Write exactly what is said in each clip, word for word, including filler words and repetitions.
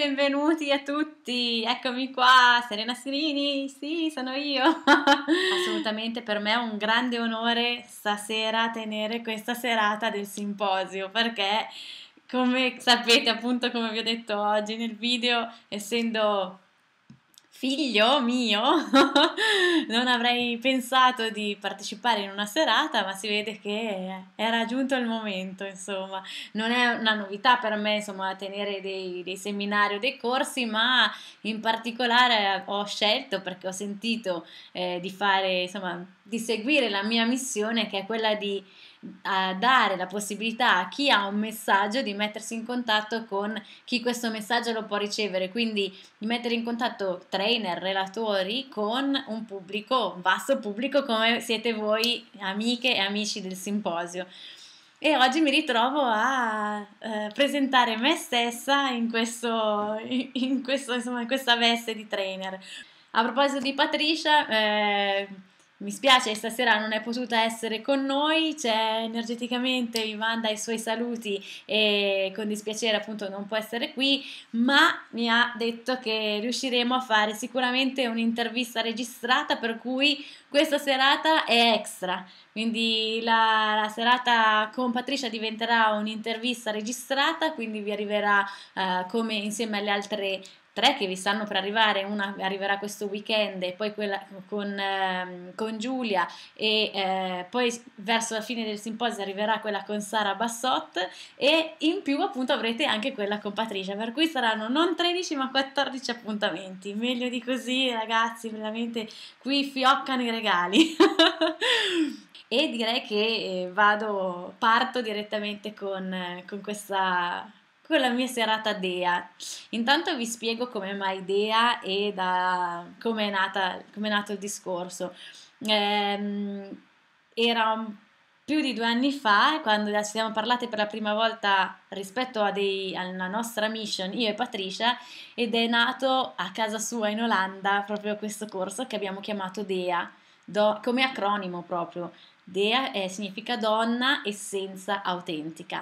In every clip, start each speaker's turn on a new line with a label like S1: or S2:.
S1: benvenuti a tutti, eccomi qua, Serena Sirini, sì, sono io. Assolutamente per me è un grande onore stasera tenere questa serata del simposio, perché come sapete, appunto, come vi ho detto oggi nel video, essendo figlio mio, non avrei pensato di partecipare in una serata, ma si vede che era giunto il momento, insomma. Non è una novità per me, insomma, tenere dei, dei seminari o dei corsi, ma in particolare ho scelto perché ho sentito eh, di fare, insomma, di seguire la mia missione, che è quella di a dare la possibilità a chi ha un messaggio di mettersi in contatto con chi questo messaggio lo può ricevere, quindi di mettere in contatto trainer, relatori con un pubblico, un vasto pubblico come siete voi, amiche e amici del simposio. E oggi mi ritrovo a eh, presentare me stessa in, questo, in, questo, insomma, in questa veste di trainer. A proposito di Patricia, eh, mi spiace stasera non è potuta essere con noi, c'è energeticamente, vi manda i suoi saluti e con dispiacere appunto non può essere qui, ma mi ha detto che riusciremo a fare sicuramente un'intervista registrata, per cui questa serata è extra, quindi la, la serata con Patricia diventerà un'intervista registrata, quindi vi arriverà eh, come insieme alle altre tre che vi stanno per arrivare, una arriverà questo weekend e poi quella con, eh, con Giulia e eh, poi verso la fine del simposio arriverà quella con Sara Bassot e in più appunto avrete anche quella con Patricia, per cui saranno non tredici ma quattordici appuntamenti, meglio di così ragazzi, veramente qui fioccano i regali. E direi che eh, vado, parto direttamente con, eh, con questa con la mia serata Dea. Intanto vi spiego come mai Dea e da come è nata, come è nato il discorso. Ehm, era più di due anni fa quando ci siamo parlate per la prima volta rispetto a dei, alla nostra mission, io e Patricia, ed è nato a casa sua in Olanda proprio questo corso che abbiamo chiamato Dea, do, come acronimo proprio. Dea eh, significa donna, essenza autentica.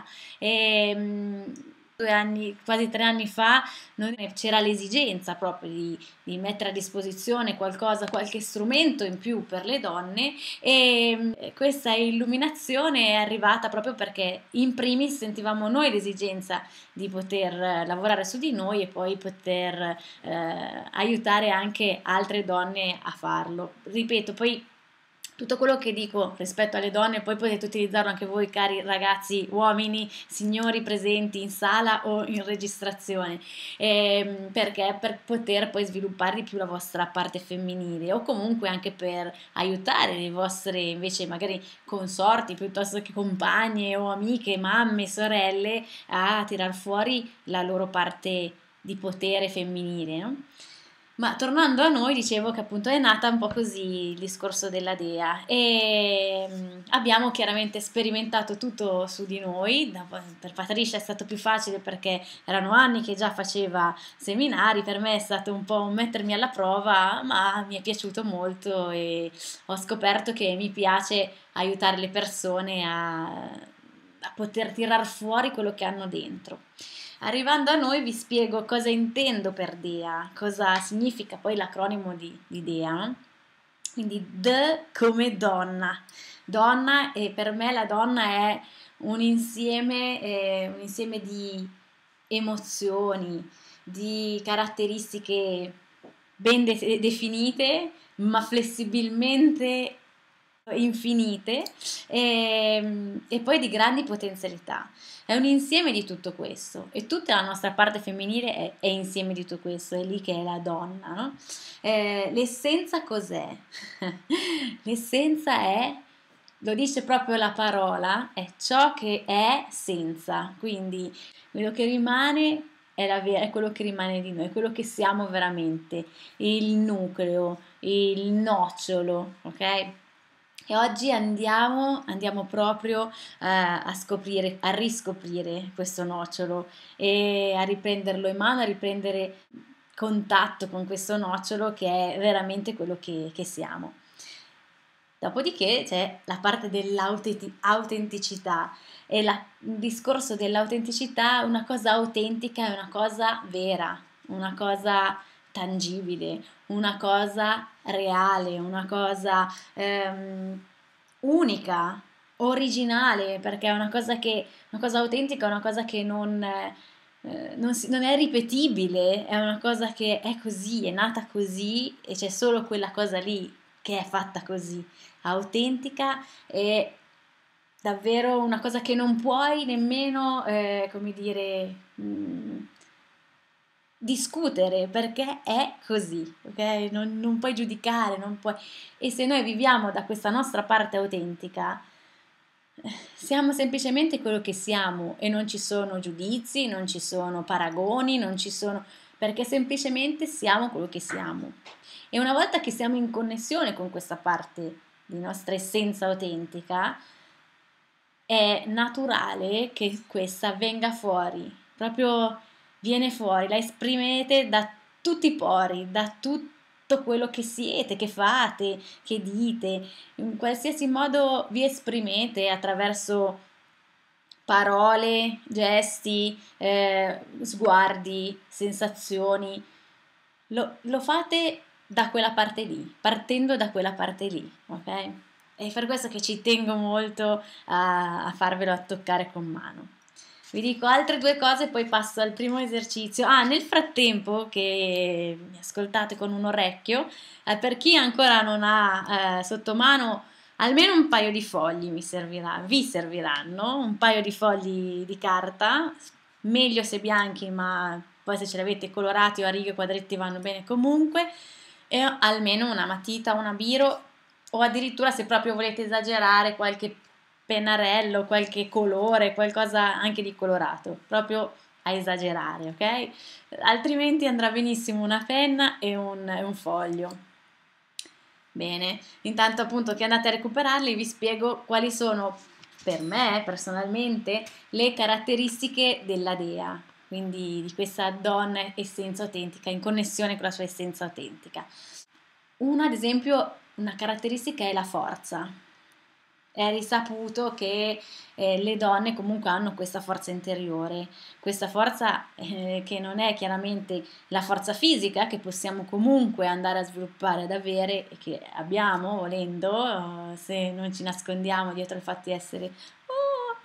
S1: E, due anni, quasi tre anni fa, c'era l'esigenza proprio di, di mettere a disposizione qualcosa, qualche strumento in più per le donne e questa illuminazione è arrivata proprio perché in primis sentivamo noi l'esigenza di poter lavorare su di noi e poi poter eh, aiutare anche altre donne a farlo. Ripeto, poi tutto quello che dico rispetto alle donne poi potete utilizzarlo anche voi, cari ragazzi, uomini, signori presenti in sala o in registrazione, ehm, perché per poter poi sviluppare di più la vostra parte femminile o comunque anche per aiutare le vostre invece magari consorti piuttosto che compagne o amiche, mamme, sorelle a tirar fuori la loro parte di potere femminile, no? Ma tornando a noi, dicevo che appunto è nata un po' così il discorso della Dea e mm, abbiamo chiaramente sperimentato tutto su di noi. Per Patricia è stato più facile perché erano anni che già faceva seminari, per me è stato un po' un mettermi alla prova, ma mi è piaciuto molto e ho scoperto che mi piace aiutare le persone a, a poter tirar fuori quello che hanno dentro. Arrivando a noi vi spiego cosa intendo per Dea, cosa significa poi l'acronimo di, di Dea. Quindi D come donna. Donna e per me la donna è un insieme, eh, un insieme di emozioni, di caratteristiche ben de- definite, ma flessibilmente infinite e, e poi di grandi potenzialità. È un insieme di tutto questo e tutta la nostra parte femminile è, è insieme di tutto questo, è lì che è la donna, no? Eh, l'essenza cos'è? L'essenza è, lo dice proprio la parola, è ciò che è senza, quindi quello che rimane è, la, è quello che rimane di noi, quello che siamo veramente, il nucleo, il nocciolo, ok? E oggi andiamo, andiamo proprio eh, a scoprire, a riscoprire questo nocciolo e a riprenderlo in mano, a riprendere contatto con questo nocciolo che è veramente quello che, che siamo. Dopodiché c'è la parte dell'autenticità e la, il discorso dell'autenticità, una cosa autentica è una cosa vera, una cosa tangibile, una cosa reale, una cosa ehm, unica, originale, perché è una cosa che, una cosa autentica, una cosa che non, eh, non, si- non è ripetibile, è una cosa che è così, è nata così e c'è solo quella cosa lì che è fatta così, autentica e davvero una cosa che non puoi nemmeno, eh, come dire, mh, discutere perché è così, ok? Non, non puoi giudicare, non puoi... E se noi viviamo da questa nostra parte autentica, eh, siamo semplicemente quello che siamo e non ci sono giudizi, non ci sono paragoni, non ci sono... perché semplicemente siamo quello che siamo. E una volta che siamo in connessione con questa parte di nostra essenza autentica, è naturale che questa venga fuori, proprio viene fuori, la esprimete da tutti i pori, da tutto quello che siete, che fate, che dite, in qualsiasi modo vi esprimete attraverso parole, gesti, eh, sguardi, sensazioni, lo, lo fate da quella parte lì, partendo da quella parte lì, ok? È per questo che ci tengo molto a, a farvelo a toccare con mano. Vi dico altre due cose, poi passo al primo esercizio. Ah, nel frattempo che mi ascoltate con un orecchio, eh, per chi ancora non ha eh, sotto mano almeno un paio di fogli mi servirà, vi serviranno, un paio di fogli di carta, meglio se bianchi, ma poi se ce li avete colorati o a righe o quadretti vanno bene comunque, e almeno una matita, una biro o addirittura se proprio volete esagerare qualche pennarello, qualche colore, qualcosa anche di colorato, proprio a esagerare, ok? Altrimenti andrà benissimo una penna e un, un foglio. Bene, intanto appunto che andate a recuperarli vi spiego quali sono per me personalmente le caratteristiche della dea, quindi di questa donna essenza autentica, in connessione con la sua essenza autentica. Una, ad esempio, una caratteristica è la forza. È risaputo che eh, le donne comunque hanno questa forza interiore, questa forza eh, che non è chiaramente la forza fisica che possiamo comunque andare a sviluppare, ad avere e che abbiamo volendo, eh, se non ci nascondiamo dietro il fatto di essere oh,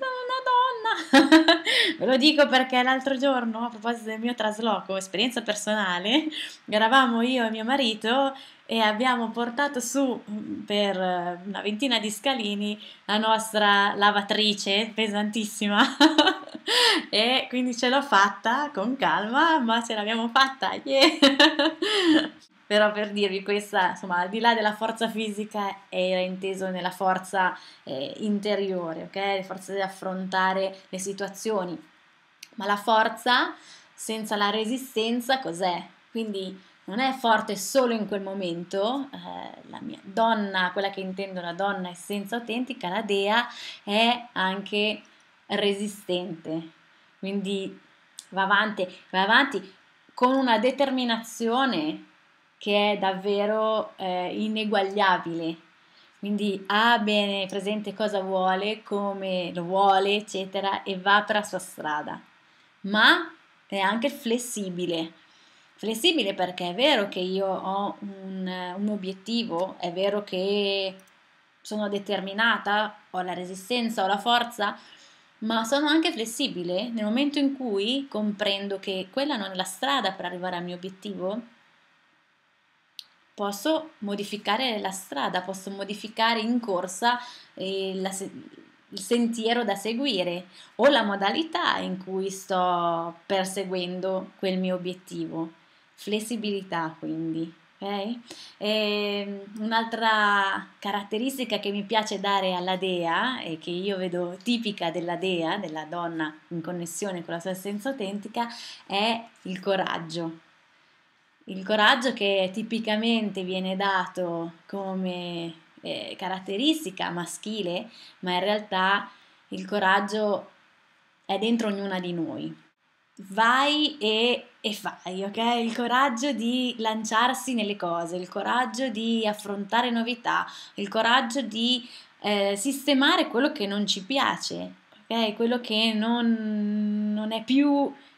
S1: una donna. Ve lo dico perché l'altro giorno, a proposito del mio trasloco, esperienza personale, eravamo io e mio marito e abbiamo portato su mm, per eh, una ventina di scalini la nostra lavatrice pesantissima e quindi ce l'ho fatta con calma, ma ce l'abbiamo fatta, yeah! Però per dirvi questa, insomma, al di là della forza fisica era inteso nella forza eh, interiore, ok? La forza di affrontare le situazioni, ma la forza senza la resistenza cos'è? Quindi non è forte solo in quel momento, eh, la mia donna, quella che intendo la donna essenza autentica, la dea, è anche resistente, quindi va avanti, va avanti con una determinazione che è davvero eh, ineguagliabile. Quindi ha bene presente cosa vuole, come lo vuole, eccetera, e va per la sua strada. Ma è anche flessibile. Flessibile perché è vero che io ho un, un obiettivo, è vero che sono determinata, ho la resistenza, ho la forza, ma sono anche flessibile nel momento in cui comprendo che quella non è la strada per arrivare al mio obiettivo. Posso modificare la strada, posso modificare in corsa eh, la se- il sentiero da seguire o la modalità in cui sto perseguendo quel mio obiettivo. Flessibilità, quindi. Ok? E un'altra caratteristica che mi piace dare alla dea e che io vedo tipica della dea, della donna in connessione con la sua essenza autentica, è il coraggio. Il coraggio che tipicamente viene dato come eh, caratteristica maschile, ma in realtà il coraggio è dentro ognuna di noi. Vai e, e fai, ok? Il coraggio di lanciarsi nelle cose, il coraggio di affrontare novità, il coraggio di eh, sistemare quello che non ci piace, ok? Quello che non, non è più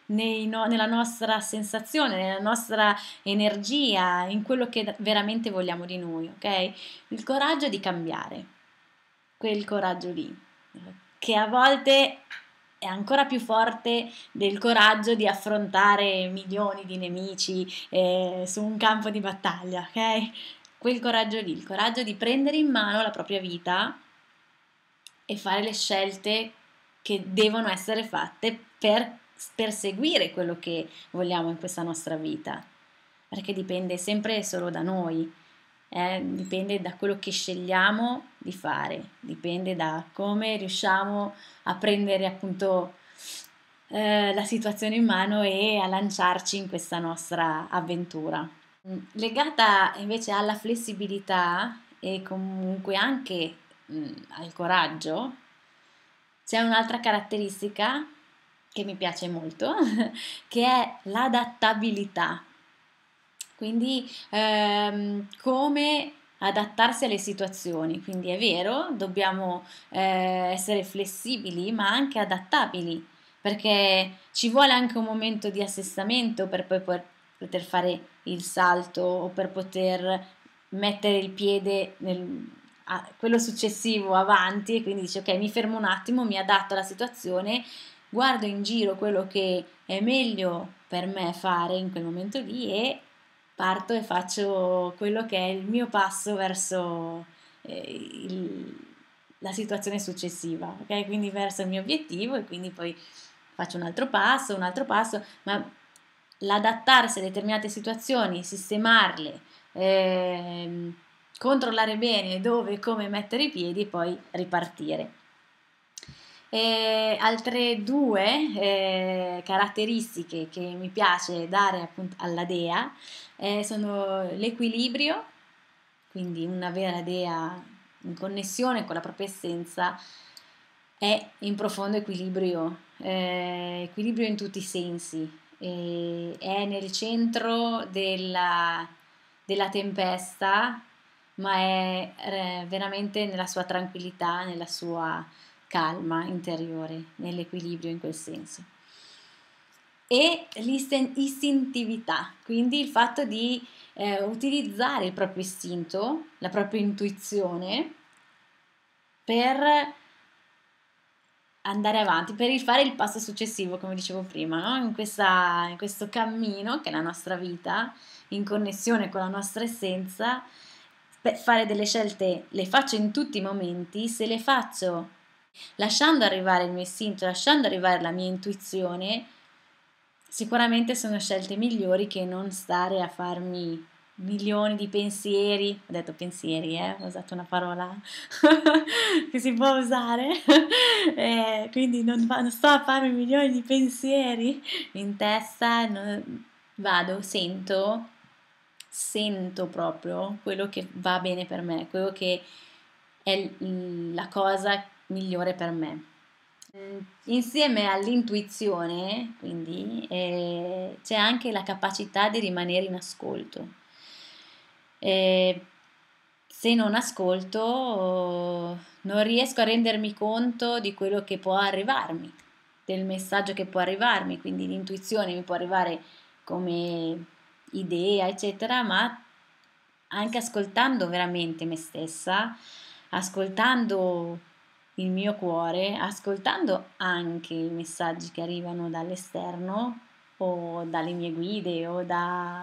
S1: nei no- nella nostra sensazione, nella nostra energia, in quello che veramente vogliamo di noi, ok? Il coraggio di cambiare, quel coraggio lì, che a volte è ancora più forte del coraggio di affrontare milioni di nemici eh, su un campo di battaglia, ok? Quel coraggio lì, il coraggio di prendere in mano la propria vita e fare le scelte che devono essere fatte per perseguire quello che vogliamo in questa nostra vita, perché dipende sempre solo da noi, eh? Dipende da quello che scegliamo di fare, dipende da come riusciamo a prendere appunto eh, la situazione in mano e a lanciarci in questa nostra avventura. Legata invece alla flessibilità e comunque anche mh, al coraggio, c'è un'altra caratteristica che mi piace molto, che è l'adattabilità. Quindi ehm, come adattarsi alle situazioni. Quindi è vero, dobbiamo eh, essere flessibili, ma anche adattabili, perché ci vuole anche un momento di assestamento per poi poter, poter fare il salto o per poter mettere il piede nel, a, quello successivo avanti e quindi dici ok, mi fermo un attimo, mi adatto alla situazione, guardo in giro quello che è meglio per me fare in quel momento lì e parto e faccio quello che è il mio passo verso eh, il- la situazione successiva, ok? Quindi verso il mio obiettivo e quindi poi faccio un altro passo, un altro passo, ma l'adattarsi a determinate situazioni, sistemarle, ehm, controllare bene dove e come mettere i piedi e poi ripartire. E altre due eh, caratteristiche che mi piace dare appunto alla dea eh, sono l'equilibrio, quindi una vera dea in connessione con la propria essenza è in profondo equilibrio, eh, equilibrio in tutti i sensi, e è nel centro della, della tempesta, ma è eh, veramente nella sua tranquillità, nella sua calma interiore, nell'equilibrio in quel senso. E l'istintività, quindi il fatto di eh, utilizzare il proprio istinto, la propria intuizione per andare avanti, per fare il passo successivo, come dicevo prima, no? In questa, in questo cammino che è la nostra vita, in connessione con la nostra essenza, per fare delle scelte le faccio in tutti i momenti, se le faccio lasciando arrivare il mio istinto, lasciando arrivare la mia intuizione, sicuramente sono scelte migliori che non stare a farmi milioni di pensieri. Ho detto pensieri, eh? Ho usato una parola che si può usare, eh, quindi non, fa, non sto a farmi milioni di pensieri in testa, non, vado, sento, sento proprio quello che va bene per me, quello che è la cosa migliore per me. Insieme all'intuizione, quindi, eh, c'è anche la capacità di rimanere in ascolto. Eh, se non ascolto, non riesco a rendermi conto di quello che può arrivarmi, del messaggio che può arrivarmi, quindi l'intuizione mi può arrivare come idea, eccetera, ma anche ascoltando veramente me stessa, ascoltando il mio cuore, ascoltando anche i messaggi che arrivano dall'esterno o dalle mie guide o da...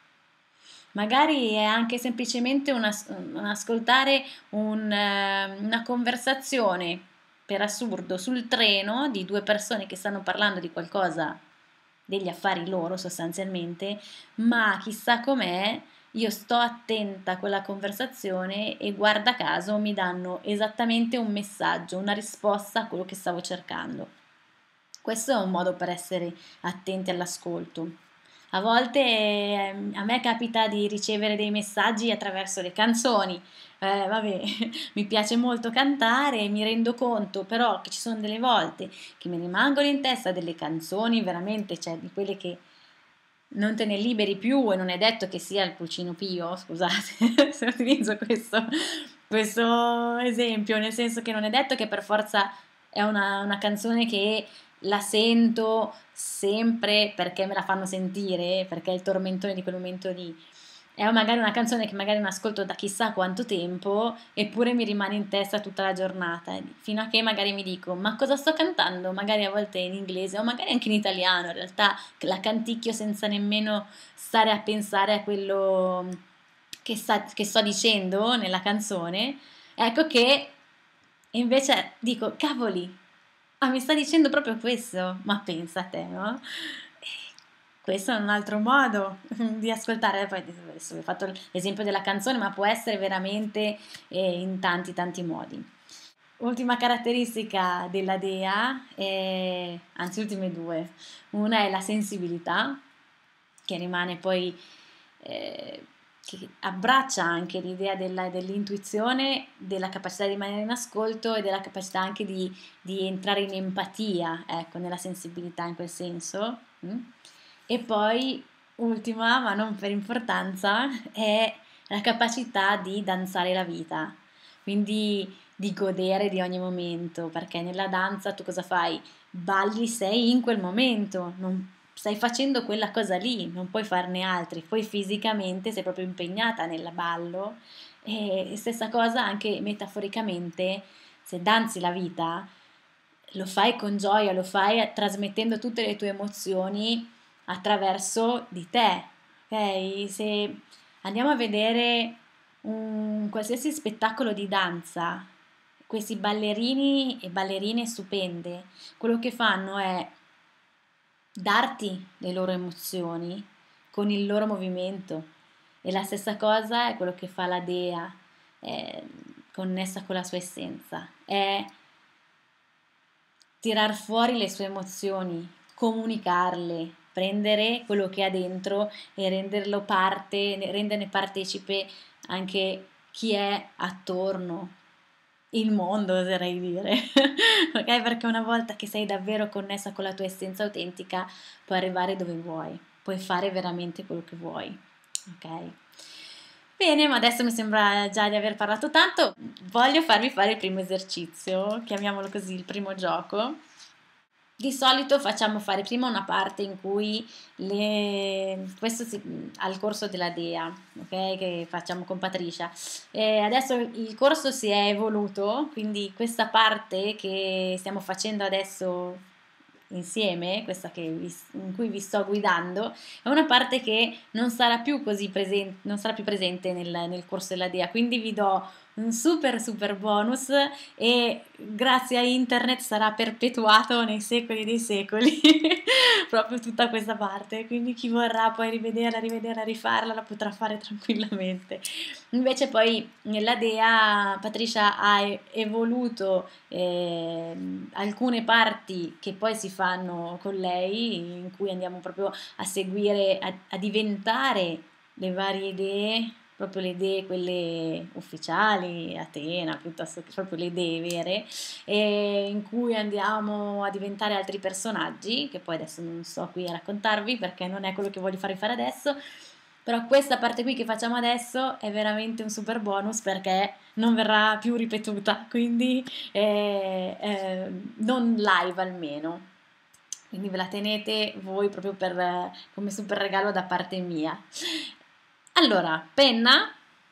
S1: Magari è anche semplicemente un, as- un ascoltare un, eh, una conversazione per assurdo sul treno di due persone che stanno parlando di qualcosa, degli affari loro sostanzialmente, ma chissà com'è, io sto attenta a quella conversazione e guarda caso mi danno esattamente un messaggio, una risposta a quello che stavo cercando. Questo è un modo per essere attenti all'ascolto. A volte eh, a me capita di ricevere dei messaggi attraverso le canzoni. Eh, vabbè, mi piace molto cantare e mi rendo conto però che ci sono delle volte che mi rimangono in testa delle canzoni veramente, cioè di quelle che non te ne liberi più e non è detto che sia il pulcino pio, scusate se utilizzo questo, questo esempio, nel senso che non è detto che per forza è una, una canzone che la sento sempre perché me la fanno sentire, perché è il tormentone di quel momento lì. È magari una canzone che magari non ascolto da chissà quanto tempo, eppure mi rimane in testa tutta la giornata, fino a che magari mi dico, ma cosa sto cantando? Magari a volte in inglese o magari anche in italiano, in realtà la canticchio senza nemmeno stare a pensare a quello che, sta, che sto dicendo nella canzone. Ecco che invece dico, cavoli, ah, mi sta dicendo proprio questo, ma pensa a te, no? Questo è un altro modo di ascoltare, poi adesso vi ho fatto l'esempio della canzone, ma può essere veramente eh, in tanti tanti modi. Ultima caratteristica della dea, è, anzi ultime due, una è la sensibilità, che rimane poi, eh, che abbraccia anche l'idea della, dell'intuizione, della capacità di rimanere in ascolto e della capacità anche di, di entrare in empatia, ecco, nella sensibilità in quel senso. Mm? E poi, ultima, ma non per importanza, è la capacità di danzare la vita, quindi di godere di ogni momento, perché nella danza tu cosa fai? Balli, sei in quel momento, non stai facendo quella cosa lì, non puoi farne altri, poi fisicamente sei proprio impegnata nel ballo e stessa cosa anche metaforicamente, se danzi la vita, lo fai con gioia, lo fai trasmettendo tutte le tue emozioni attraverso di te, ok? Se andiamo a vedere un qualsiasi spettacolo di danza, questi ballerini e ballerine stupende, quello che fanno è darti le loro emozioni con il loro movimento e la stessa cosa è quello che fa la dea, è connessa con la sua essenza, è tirar fuori le sue emozioni, comunicarle, prendere quello che ha dentro e renderlo parte, renderne partecipe anche chi è attorno, il mondo, oserei dire, ok? Perché una volta che sei davvero connessa con la tua essenza autentica, puoi arrivare dove vuoi, puoi fare veramente quello che vuoi, ok? Bene, ma adesso mi sembra già di aver parlato tanto, voglio farvi fare il primo esercizio, chiamiamolo così, il primo gioco. Di solito facciamo fare prima una parte in cui le, questo si, al corso della dea, ok? Che facciamo con Patricia. E adesso il corso si è evoluto, quindi questa parte che stiamo facendo adesso insieme, questa che vi, in cui vi sto guidando, è una parte che non sarà più così presente, non sarà più presente nel, nel corso della dea, quindi vi do un super super bonus e grazie a internet sarà perpetuato nei secoli dei secoli proprio tutta questa parte, quindi chi vorrà poi rivederla, rivederla, rifarla la potrà fare tranquillamente. Invece poi nella dea Patricia ha evoluto eh, alcune parti che poi si fanno con lei, in cui andiamo proprio a seguire, a, a diventare le varie idee, proprio le idee, quelle ufficiali, Atena, piuttosto che proprio le idee vere, e in cui andiamo a diventare altri personaggi, che poi adesso non sto qui a raccontarvi perché non è quello che voglio farvi fare adesso, però questa parte qui che facciamo adesso è veramente un super bonus perché non verrà più ripetuta, quindi eh, eh, non live almeno. Quindi ve la tenete voi proprio per, come super regalo da parte mia. Allora, penna,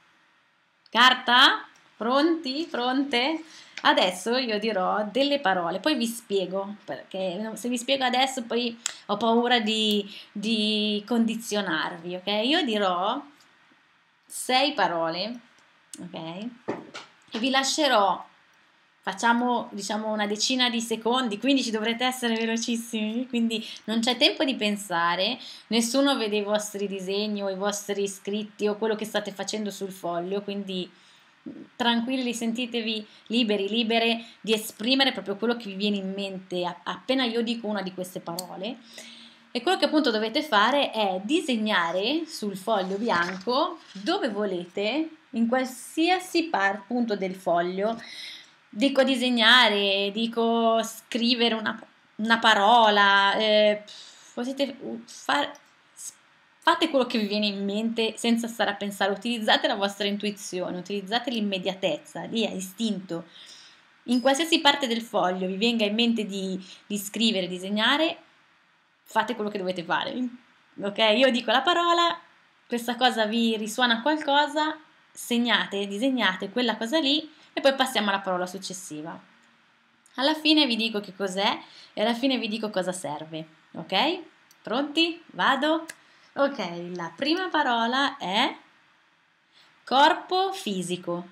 S1: carta, pronti, pronte? Adesso io dirò delle parole, poi vi spiego, perché se vi spiego adesso poi ho paura di, di condizionarvi, ok? Io dirò sei parole, ok? E vi lascerò, facciamo diciamo una decina di secondi, quindi ci dovrete essere velocissimi, quindi non c'è tempo di pensare, nessuno vede i vostri disegni o i vostri scritti o quello che state facendo sul foglio, quindi tranquilli, sentitevi liberi, libere di esprimere proprio quello che vi viene in mente appena io dico una di queste parole. E quello che appunto dovete fare è disegnare sul foglio bianco dove volete, in qualsiasi par- punto del foglio. Dico disegnare, dico scrivere una, una parola, eh, potete fare, fate quello che vi viene in mente senza stare a pensare, utilizzate la vostra intuizione, utilizzate l'immediatezza, via, istinto. In qualsiasi parte del foglio vi venga in mente di, di scrivere, disegnare, fate quello che dovete fare. Ok? Io dico la parola, questa cosa vi risuona qualcosa, segnate, disegnate quella cosa lì e poi passiamo alla parola successiva. Alla fine vi dico che cos'è e alla fine vi dico cosa serve. Ok? Pronti? Vado? Ok, la prima parola è corpo fisico.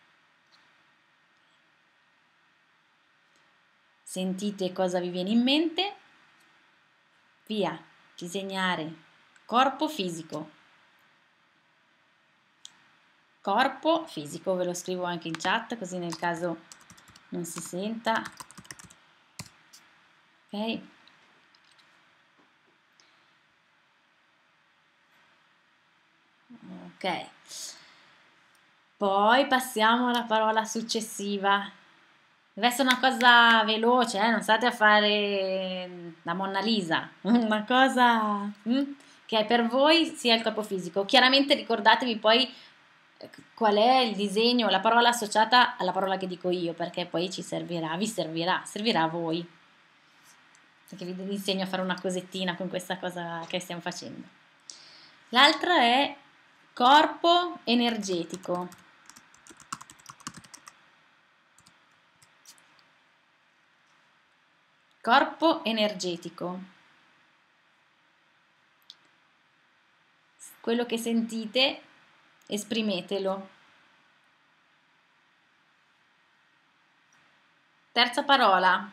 S1: Sentite cosa vi viene in mente? Via, disegnare. Corpo fisico. Corpo fisico, ve lo scrivo anche in chat così nel caso non si senta. Ok? Ok. Poi passiamo alla parola successiva. Deve essere una cosa veloce, eh? Non state a fare la Monna Lisa, una cosa mm, che per voi sia il corpo fisico. Chiaramente ricordatevi poi eh, qual è il disegno, la parola associata alla parola che dico io, perché poi ci servirà, vi servirà, servirà a voi. Perché vi insegno a fare una cosettina con questa cosa che stiamo facendo. L'altra è corpo energetico. Corpo energetico. Quello che sentite, esprimetelo. Terza parola.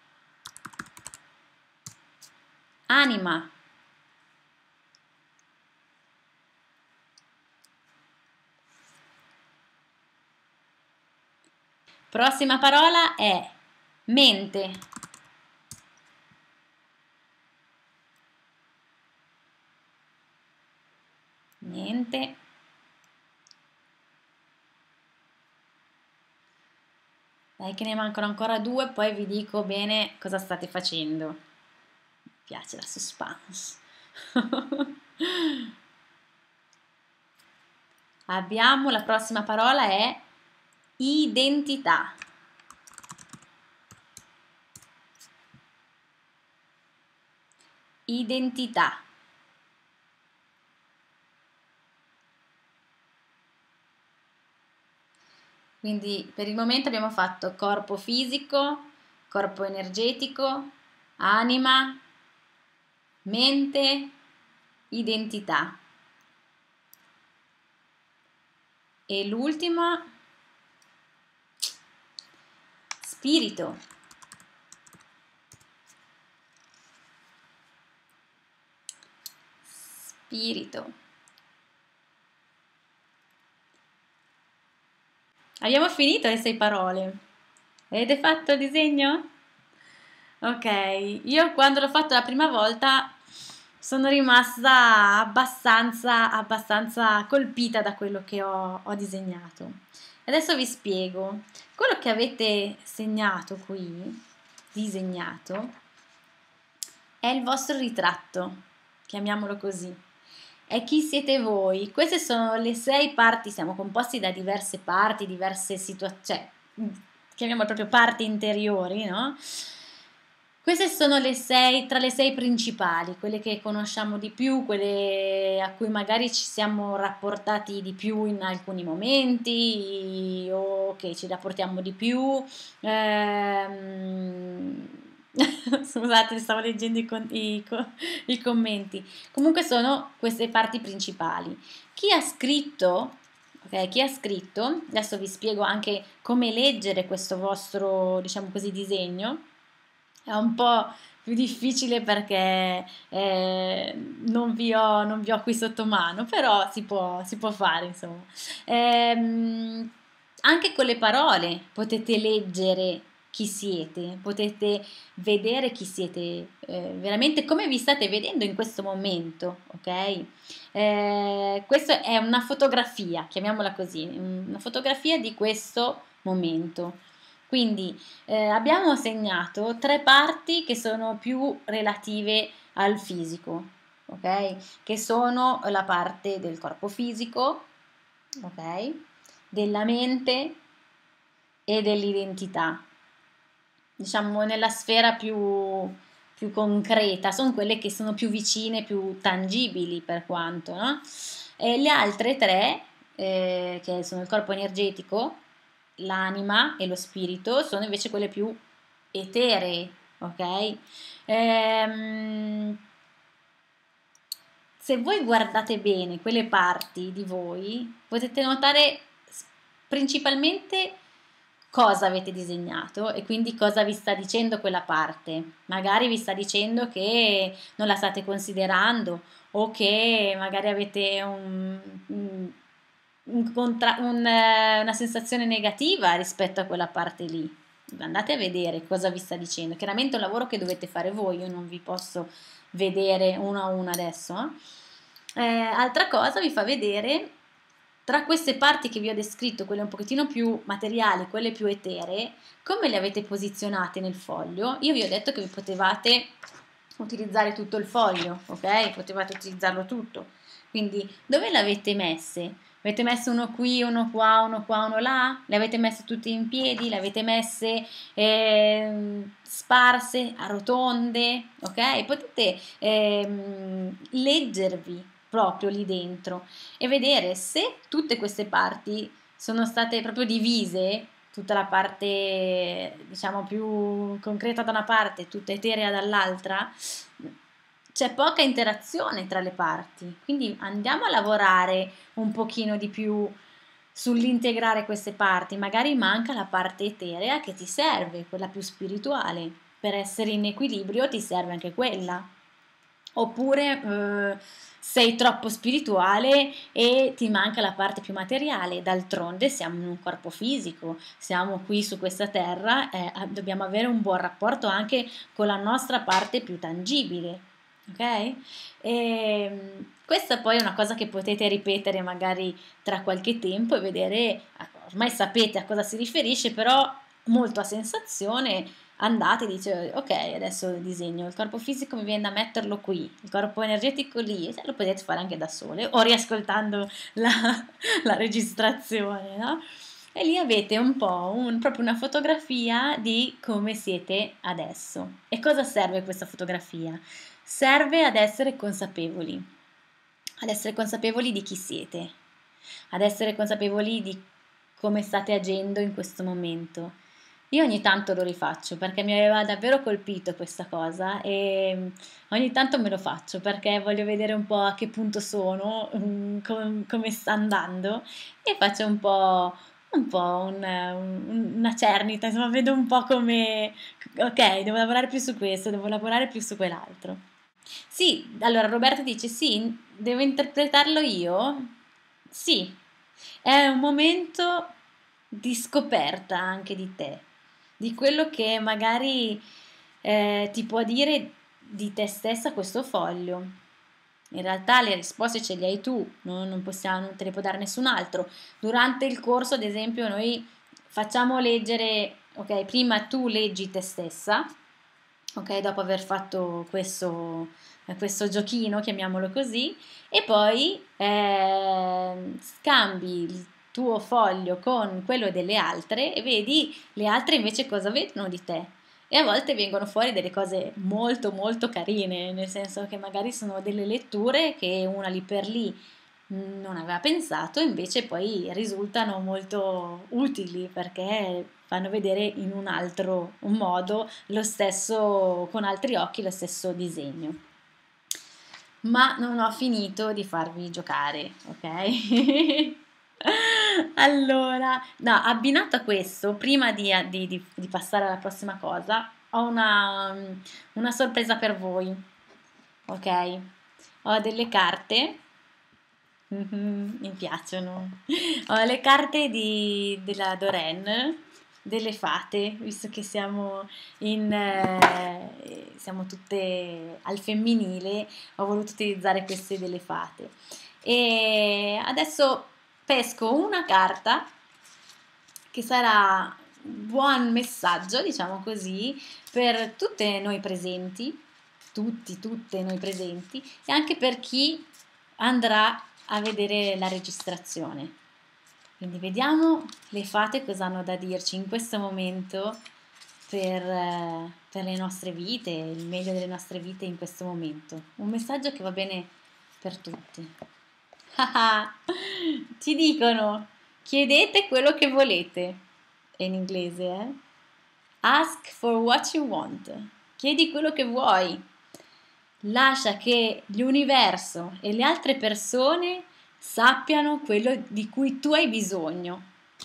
S1: Anima. Prossima parola è mente. Mente. Dai che ne mancano ancora due, poi vi dico bene cosa state facendo. Mi piace la suspense. Abbiamo, la prossima parola è identità. Identità. Quindi per il momento abbiamo fatto corpo fisico, corpo energetico, anima, mente, identità. E l'ultima, spirito. Spirito. Abbiamo finito le sei parole. Avete fatto il disegno? Ok, io quando l'ho fatto la prima volta sono rimasta abbastanza, abbastanza colpita da quello che ho, ho disegnato. Adesso vi spiego. Quello che avete segnato qui, disegnato, è il vostro ritratto, chiamiamolo così. È chi siete voi. Queste sono le sei parti, siamo composti da diverse parti, diverse situazioni, cioè, chiamiamole proprio parti interiori, no? Queste sono le sei, tra le sei principali, quelle che conosciamo di più, quelle a cui magari ci siamo rapportati di più in alcuni momenti o che ci rapportiamo di più. Ehm... Scusate, stavo leggendo i, con- i, co- i commenti. Comunque sono queste parti principali. Chi ha scritto, ok, chi ha scritto, adesso vi spiego anche come leggere questo vostro, diciamo così, disegno. È un po' più difficile perché eh, non vi ho, non vi ho qui sotto mano, però si può, si può fare, insomma. Ehm, anche con le parole potete leggere chi siete, potete vedere chi siete eh, veramente come vi state vedendo in questo momento, ok? Eh, questa è una fotografia, chiamiamola così, una fotografia di questo momento. Quindi eh, abbiamo segnato tre parti che sono più relative al fisico, ok? Che sono la parte del corpo fisico, ok? Della mente e dell'identità. diciamo, nella sfera più, più concreta, sono quelle che sono più vicine, più tangibili per quanto, no? E le altre tre, eh, che sono il corpo energetico, l'anima e lo spirito, sono invece quelle più eteree, ok? Ehm, Se voi guardate bene quelle parti di voi, potete notare s- principalmente cosa avete disegnato e quindi cosa vi sta dicendo quella parte. Magari vi sta dicendo che non la state considerando o che magari avete un, un- un contra- un, eh, una sensazione negativa rispetto a quella parte lì. Andate a vedere cosa vi sta dicendo. Chiaramente è un lavoro che dovete fare voi, io non vi posso vedere uno a uno adesso. Eh, Eh, altra cosa vi fa vedere tra queste parti che vi ho descritto, quelle un pochettino più materiali, quelle più eteree, come le avete posizionate nel foglio. Io vi ho detto che vi potevate utilizzare tutto il foglio, ok? Potevate utilizzarlo tutto. Quindi dove le avete messe? Avete messo uno qui, uno qua, uno qua, uno là? Le avete messe tutte in piedi? Le avete messe ehm, sparse a rotonde? Ok? Potete ehm, leggervi proprio lì dentro e vedere se tutte queste parti sono state proprio divise, tutta la parte diciamo più concreta da una parte, tutta eterea dall'altra, c'è poca interazione tra le parti, quindi andiamo a lavorare un pochino di più sull'integrare queste parti, magari manca la parte eterea che ti serve, quella più spirituale, per essere in equilibrio ti serve anche quella. Oppure eh, sei troppo spirituale e ti manca la parte più materiale, d'altronde siamo in un corpo fisico, siamo qui su questa terra, eh, dobbiamo avere un buon rapporto anche con la nostra parte più tangibile, ok? E questa poi è una cosa che potete ripetere magari tra qualche tempo e vedere, ormai sapete a cosa si riferisce, però molto a sensazione andate e dice ok adesso disegno il corpo fisico, mi viene da metterlo qui, il corpo energetico lì, e lo potete fare anche da sole o riascoltando la, la registrazione, no? E lì avete un po' un, proprio una fotografia di come siete adesso. E cosa serve questa fotografia? Serve ad essere consapevoli, ad essere consapevoli di chi siete, ad essere consapevoli di come state agendo in questo momento. Io ogni tanto lo rifaccio perché mi aveva davvero colpito questa cosa e ogni tanto me lo faccio perché voglio vedere un po' a che punto sono, mm, com- come sta andando e faccio un po', un po' un- un- una cernita, insomma vedo un po' come, ok, devo lavorare più su questo, devo lavorare più su quell'altro. Sì, allora Roberto dice sì, devo interpretarlo io? Sì, è un momento di scoperta anche di te, di quello che magari eh, ti può dire di te stessa questo foglio. In realtà le risposte ce le hai tu, no? Non possiamo, non te le può dare nessun altro. Durante il corso, ad esempio, noi facciamo leggere, ok, prima tu leggi te stessa, ok, dopo aver fatto questo, eh, questo giochino, chiamiamolo così, e poi eh, scambi il tuo foglio con quello delle altre e vedi le altre invece cosa vedono di te. E a volte vengono fuori delle cose molto molto carine, nel senso che magari sono delle letture che una lì per lì non aveva pensato, invece poi risultano molto utili perché fanno vedere in un altro un modo lo stesso, con altri occhi, lo stesso disegno. Ma non ho finito di farvi giocare, ok? Allora, no, abbinato a questo, prima di, di- di- di passare alla prossima cosa, ho una, una sorpresa per voi, ok? Ho delle carte. Mhm, mi piacciono. Ho le carte di- della Doreen, delle fate, visto che siamo in, eh, siamo tutte al femminile, ho voluto utilizzare queste delle fate. E adesso pesco una carta che sarà un buon messaggio, diciamo così, per tutte noi presenti, tutti, tutte noi presenti, e anche per chi andrà a vedere la registrazione. Quindi vediamo le fate cosa hanno da dirci in questo momento per, eh, per le nostre vite, il meglio delle nostre vite in questo momento. Un messaggio che va bene per tutti. Ci dicono, chiedete quello che volete, è in inglese, eh? Ask for what you want. Chiedi quello che vuoi. Lascia che l'universo e le altre persone sappiano quello di cui tu hai bisogno.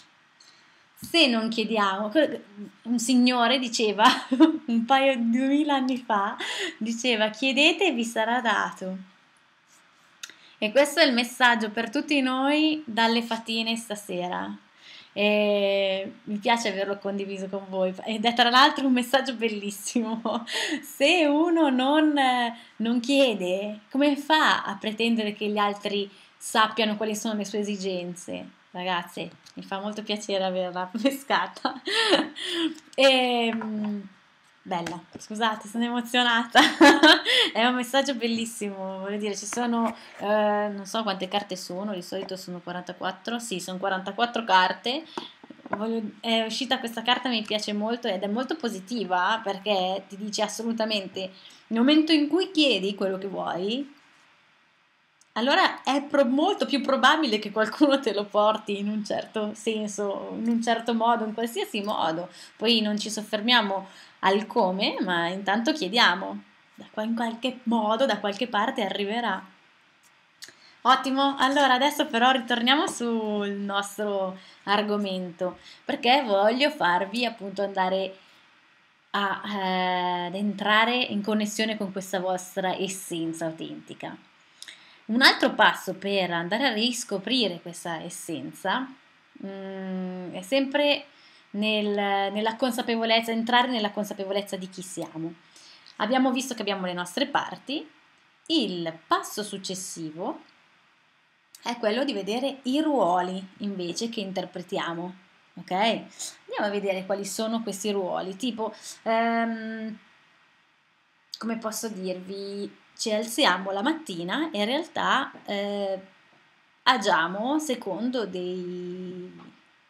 S1: Se non chiediamo, un signore diceva un paio di duemila anni fa, diceva chiedete e vi sarà dato. E questo è il messaggio per tutti noi dalle fatine stasera. E mi piace averlo condiviso con voi ed è tra l'altro un messaggio bellissimo. Se uno non, non chiede, come fa a pretendere che gli altri sappiano quali sono le sue esigenze? Ragazzi, mi fa molto piacere averla pescata. E, bella, scusate, sono emozionata. È un messaggio bellissimo, voglio dire, ci sono, eh, non so quante carte sono, di solito sono quarantaquattro, sì, sono quarantaquattro carte. Voglio, è uscita questa carta, mi piace molto ed è molto positiva perché ti dice assolutamente nel momento in cui chiedi quello che vuoi, allora è pro- molto più probabile che qualcuno te lo porti in un certo senso, in un certo modo, in qualsiasi modo. Poi non ci soffermiamo al come, ma intanto chiediamo. Da qua- in qualche modo, da qualche parte arriverà. Ottimo, allora adesso però ritorniamo sul nostro argomento, perché voglio farvi appunto andare a, eh, ad entrare in connessione con questa vostra essenza autentica. Un altro passo per andare a riscoprire questa essenza mm, è sempre nel- nella consapevolezza, entrare nella consapevolezza di chi siamo. Abbiamo visto che abbiamo le nostre parti, il passo successivo è quello di vedere i ruoli invece che interpretiamo. Ok? Andiamo a vedere quali sono questi ruoli. Tipo, ehm, come posso dirvi, ci alziamo la mattina e in realtà eh, agiamo secondo dei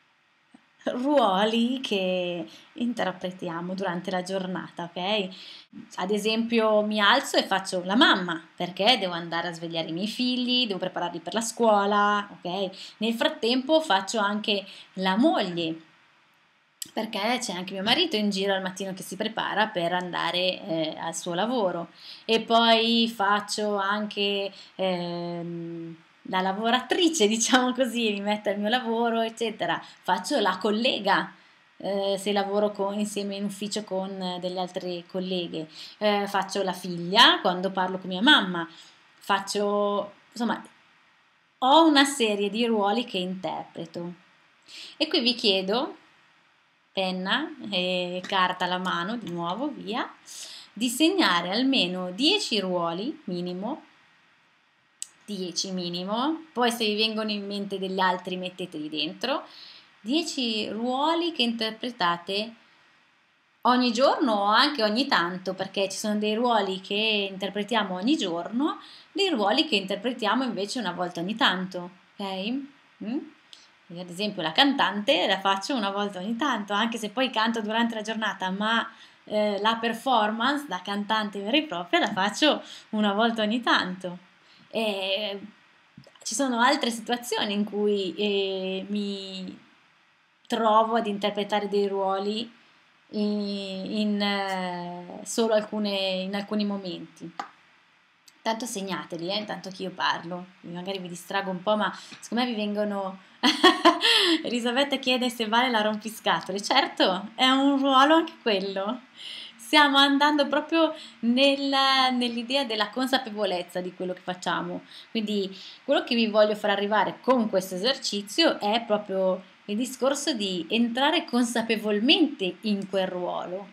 S1: ruoli che interpretiamo durante la giornata, ok? Ad esempio, mi alzo e faccio la mamma perché devo andare a svegliare i miei figli, devo prepararli per la scuola, ok? Nel frattempo faccio anche la moglie perché c'è anche mio marito in giro al mattino che si prepara per andare eh, al suo lavoro e poi faccio anche ehm, la lavoratrice, diciamo così, mi metto al mio lavoro, eccetera. Faccio la collega. Eh, se lavoro con- insieme in ufficio con eh, delle altre colleghe, Eh, faccio la figlia quando parlo con mia mamma, faccio, insomma, ho una serie di ruoli che interpreto. E qui vi chiedo, penna e carta alla mano, di nuovo, via, di segnare almeno dieci ruoli minimo, dieci minimo, poi se vi vengono in mente degli altri metteteli dentro, dieci ruoli che interpretate ogni giorno o anche ogni tanto, perché ci sono dei ruoli che interpretiamo ogni giorno, dei ruoli che interpretiamo invece una volta ogni tanto, ok? Mm? Io, ad esempio la cantante la faccio una volta ogni tanto, anche se poi canto durante la giornata, ma eh, la performance da cantante vera e propria la faccio una volta ogni tanto. E ci sono altre situazioni in cui eh, mi trovo ad interpretare dei ruoli in, in, eh, solo alcune, in alcuni momenti. Tanto segnateli, eh, intanto che io parlo, magari vi distrago un po', ma secondo me vi vengono... Elisabetta chiede se vale la rompiscatole. Certo, è un ruolo anche quello. Stiamo andando proprio nel- nell'idea della consapevolezza di quello che facciamo. Quindi quello che vi voglio far arrivare con questo esercizio è proprio il discorso di entrare consapevolmente in quel ruolo,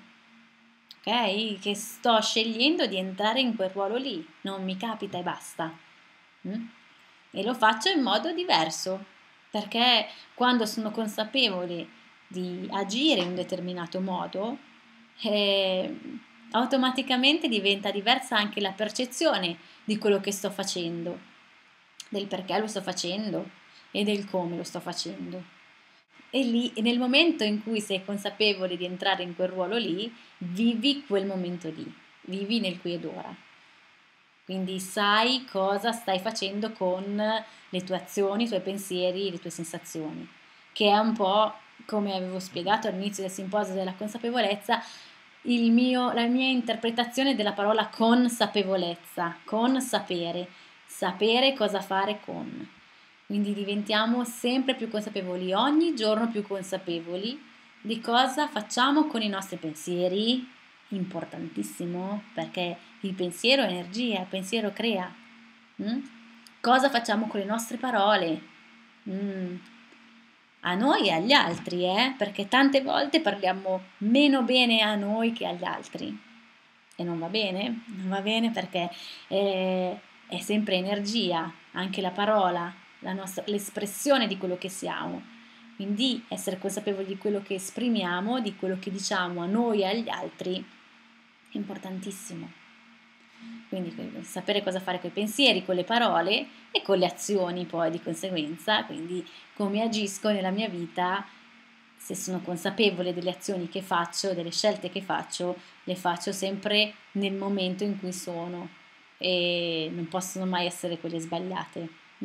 S1: ok? Che sto scegliendo di entrare in quel ruolo lì, non mi capita e basta. Mm? E lo faccio in modo diverso, perché quando sono consapevole di agire in un determinato modo, eh, automaticamente diventa diversa anche la percezione di quello che sto facendo, del perché lo sto facendo e del come lo sto facendo. e lì, e nel momento in cui sei consapevole di entrare in quel ruolo lì, vivi quel momento lì, vivi nel qui ed ora. Quindi sai cosa stai facendo con le tue azioni, i tuoi pensieri, le tue sensazioni, che è un po' come avevo spiegato all'inizio del simposio della consapevolezza, il mio, la mia interpretazione della parola consapevolezza, con sapere, sapere cosa fare con. Quindi diventiamo sempre più consapevoli, ogni giorno più consapevoli di cosa facciamo con i nostri pensieri, importantissimo perché il pensiero è energia, il pensiero crea. Mm? Cosa facciamo con le nostre parole? Mm. A noi e agli altri, eh? Perché tante volte parliamo meno bene a noi che agli altri. E non va bene, non va bene perché è, è sempre energia, anche la parola, la nostra, l'espressione di quello che siamo. Quindi essere consapevoli di quello che esprimiamo, di quello che diciamo a noi e agli altri, è importantissimo. Quindi sapere cosa fare con i pensieri, con le parole e con le azioni poi di conseguenza, quindi come agisco nella mia vita, se sono consapevole delle azioni che faccio, delle scelte che faccio, le faccio sempre nel momento in cui sono e non possono mai essere quelle sbagliate. Mm?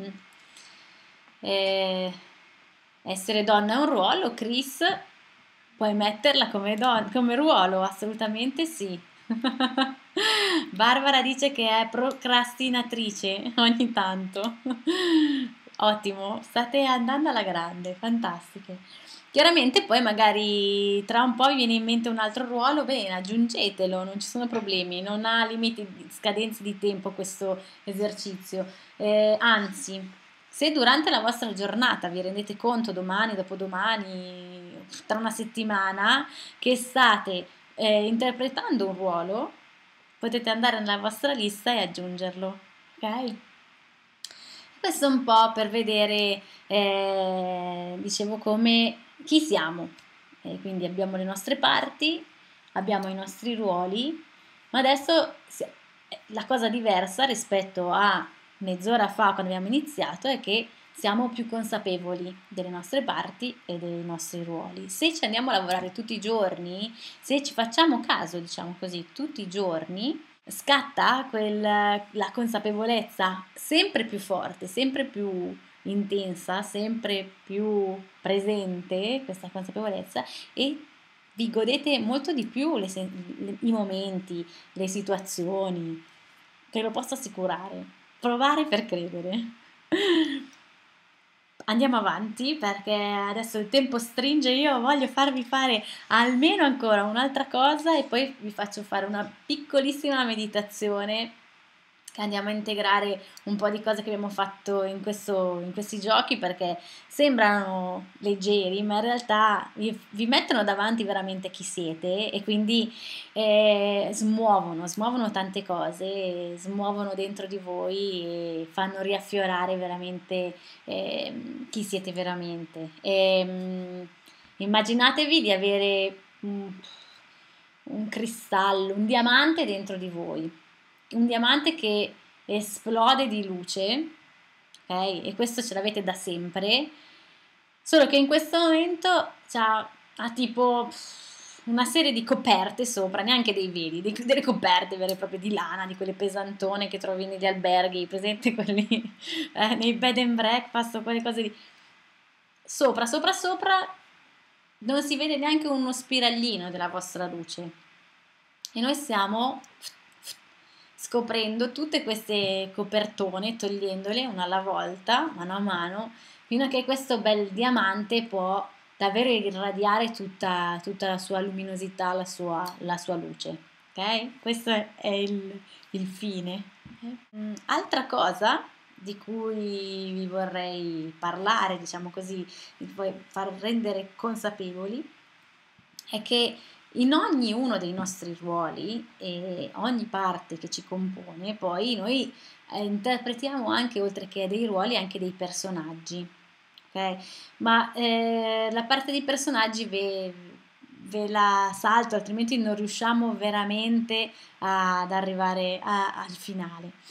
S1: E essere donna è un ruolo, Chris, puoi metterla come, don- come ruolo? Assolutamente sì. Barbara dice che è procrastinatrice ogni tanto. Ottimo, state andando alla grande, fantastiche. Chiaramente poi magari tra un po' vi viene in mente un altro ruolo, bene, aggiungetelo, non ci sono problemi, non ha limiti, scadenze di tempo questo esercizio. Eh, anzi, se durante la vostra giornata vi rendete conto domani, dopodomani, tra una settimana, che state eh, interpretando un ruolo, potete andare nella vostra lista e aggiungerlo, ok? Questo è un po' per vedere, eh, dicevo, come chi siamo. E quindi abbiamo le nostre parti, abbiamo i nostri ruoli, ma adesso la cosa diversa rispetto a mezz'ora fa quando abbiamo iniziato è che siamo più consapevoli delle nostre parti e dei nostri ruoli. Se ci andiamo a lavorare tutti i giorni, se ci facciamo caso, diciamo così, tutti i giorni, scatta quel, la consapevolezza sempre più forte, sempre più intensa, sempre più presente, questa consapevolezza, e vi godete molto di più le, le, i momenti, le situazioni, te lo posso assicurare. Provare per credere. Andiamo avanti perché adesso il tempo stringe, io voglio farvi fare almeno ancora un'altra cosa e poi vi faccio fare una piccolissima meditazione che andiamo a integrare un po' di cose che abbiamo fatto in, questo, in questi giochi perché sembrano leggeri ma in realtà vi, vi mettono davanti veramente chi siete e quindi eh, smuovono, smuovono tante cose, smuovono dentro di voi e fanno riaffiorare veramente eh, chi siete veramente. E, mh, immaginatevi di avere un, un cristallo, un diamante dentro di voi, un diamante che esplode di luce, ok? E questo ce l'avete da sempre, solo che in questo momento c'ha, ha tipo una serie di coperte sopra, neanche dei veli, dei, delle coperte vere e proprie di lana, di quelle pesantone che trovi negli alberghi, presente quelli eh, nei bed and breakfast o quelle cose lì. Sopra, sopra, sopra non si vede neanche uno spirallino della vostra luce. E noi stiamo scoprendo tutte queste copertone, togliendole una alla volta, mano a mano, fino a che questo bel diamante può davvero irradiare tutta, tutta la sua luminosità, la sua, la sua luce. Ok? Questo è il, il fine. Mm, altra cosa di cui vi vorrei parlare, diciamo così, vi vorrei far rendere consapevoli, è che in ogni uno dei nostri ruoli e ogni parte che ci compone, poi noi eh, interpretiamo anche, oltre che dei ruoli, anche dei personaggi. Ok? Ma eh, la parte dei personaggi ve, ve la salto, altrimenti non riusciamo veramente ad arrivare a, al finale.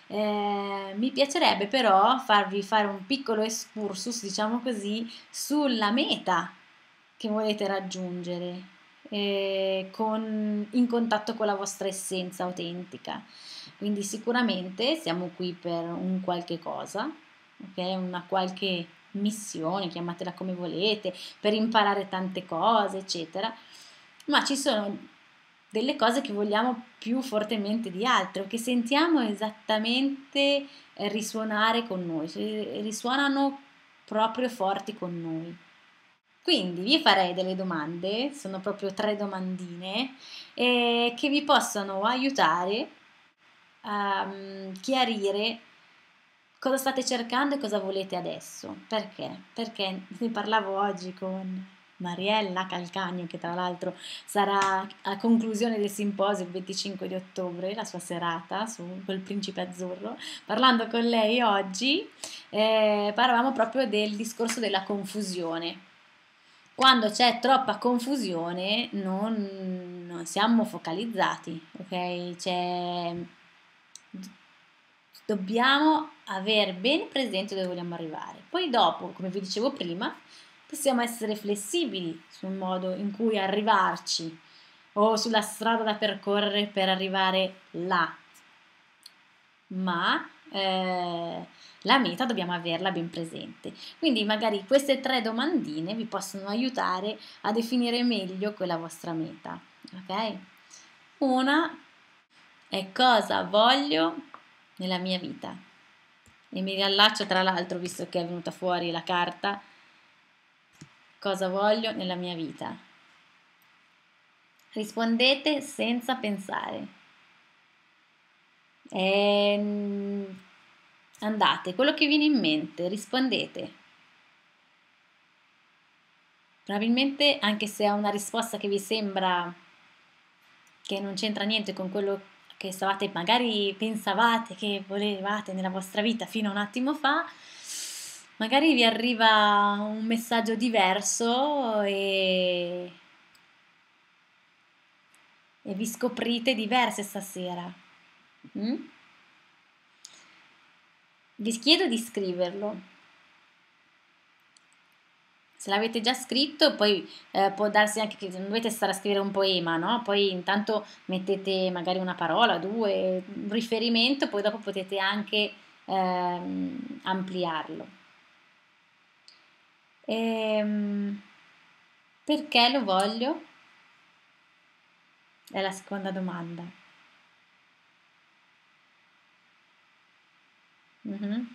S1: Eh, mi piacerebbe però farvi fare un piccolo excursus, diciamo così, sulla meta che volete raggiungere, eh, con- in contatto con la vostra essenza autentica. Quindi sicuramente siamo qui per un qualche cosa, ok? Una qualche missione, chiamatela come volete, per imparare tante cose, eccetera. Ma ci sono delle cose che vogliamo più fortemente di altre, o che sentiamo esattamente eh, risuonare con noi, cioè, risuonano proprio forti con noi. Quindi vi farei delle domande, sono proprio tre domandine, eh, che vi possono aiutare a mm, chiarire cosa state cercando e cosa volete adesso. Perché? Perché ne parlavo oggi con Mariella Calcagno, che tra l'altro sarà a conclusione del simposio il venticinque di ottobre, la sua serata su col Principe Azzurro. Parlando con lei oggi, eh, parlavamo proprio del discorso della confusione. Quando c'è troppa confusione non, non siamo focalizzati, ok? C'è, dobbiamo avere ben presente dove vogliamo arrivare. Poi dopo, come vi dicevo prima, possiamo essere flessibili sul modo in cui arrivarci o sulla strada da percorrere per arrivare là, ma eh, la meta dobbiamo averla ben presente. Quindi magari queste tre domandine vi possono aiutare a definire meglio quella vostra meta, ok? Una è: cosa voglio nella mia vita? E mi riallaccio, tra l'altro, visto che è venuta fuori la carta, cosa voglio nella mia vita? Rispondete senza pensare. E andate, quello che viene in mente, rispondete. Probabilmente, anche se è una risposta che vi sembra che non c'entra niente con quello che stavate, magari pensavate che volevate nella vostra vita fino a un attimo fa, magari vi arriva un messaggio diverso e, e vi scoprite diverse stasera. Mm? Vi chiedo di scriverlo. Se l'avete già scritto, poi eh, può darsi anche che non dovete stare a scrivere un poema, no? Poi intanto mettete magari una parola, due, un riferimento, poi dopo potete anche ehm, ampliarlo. Ehm, perché lo voglio? È la seconda domanda. Mhm.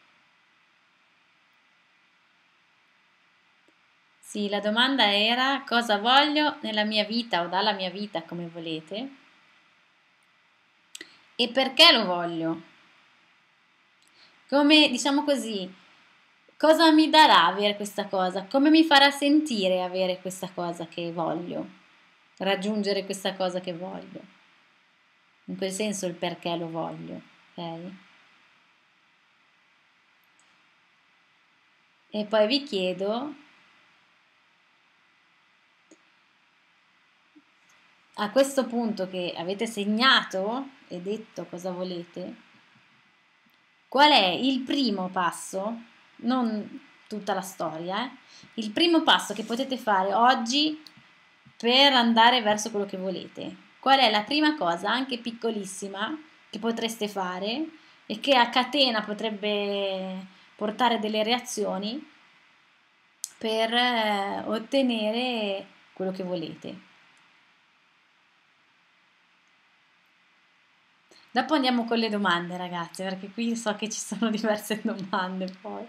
S1: Sì, la domanda era: cosa voglio nella mia vita o dalla mia vita, come volete, e perché lo voglio? Come, diciamo così, cosa mi darà avere questa cosa? Come mi farà sentire avere questa cosa che voglio? Raggiungere questa cosa che voglio. In quel senso il perché lo voglio, ok? E poi vi chiedo, a questo punto che avete segnato e detto cosa volete, qual è il primo passo, non tutta la storia, eh? Il primo passo che potete fare oggi per andare verso quello che volete? Qual è la prima cosa, anche piccolissima, che potreste fare e che a catena potrebbe portare delle reazioni per eh, ottenere quello che volete? Dopo andiamo con le domande, ragazze, perché qui so che ci sono diverse domande poi.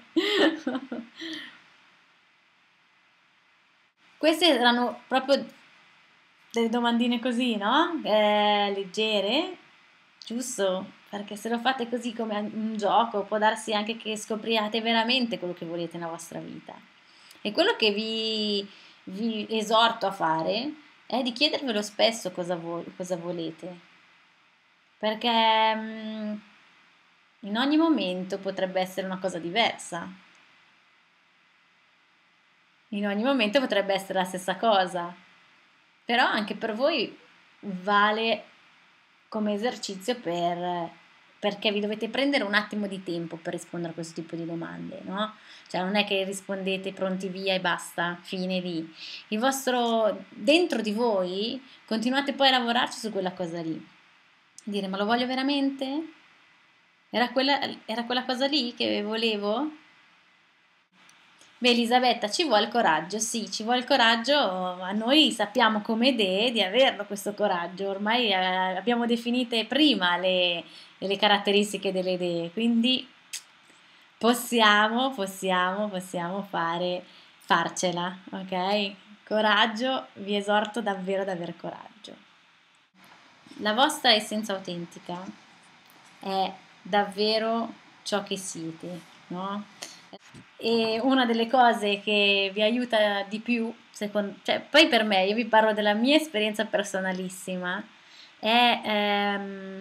S1: Queste erano proprio delle domandine così, no? Eh, leggere, giusto? Perché se lo fate così come un gioco, può darsi anche che scopriate veramente quello che volete nella vostra vita. E quello che vi, vi esorto a fare è di chiedervelo spesso cosa, vo- cosa volete, perché mm, in ogni momento potrebbe essere una cosa diversa, in ogni momento potrebbe essere la stessa cosa, però anche per voi vale come esercizio per perché vi dovete prendere un attimo di tempo per rispondere a questo tipo di domande, no? Cioè non è che rispondete pronti via e basta, fine lì. Il vostro, dentro di voi, continuate poi a lavorarci su quella cosa lì. Dire, ma lo voglio veramente? Era quella, era quella cosa lì che volevo? Beh, Elisabetta, ci vuole coraggio, sì, ci vuole coraggio, ma noi sappiamo come idee di averlo questo coraggio, ormai eh, abbiamo definite prima le, le caratteristiche delle idee, quindi possiamo, possiamo, possiamo fare, farcela, ok? Coraggio, vi esorto davvero ad avere coraggio. La vostra essenza autentica è davvero ciò che siete, no? E una delle cose che vi aiuta di più, secondo, cioè, poi per me, io vi parlo della mia esperienza personalissima, è ehm,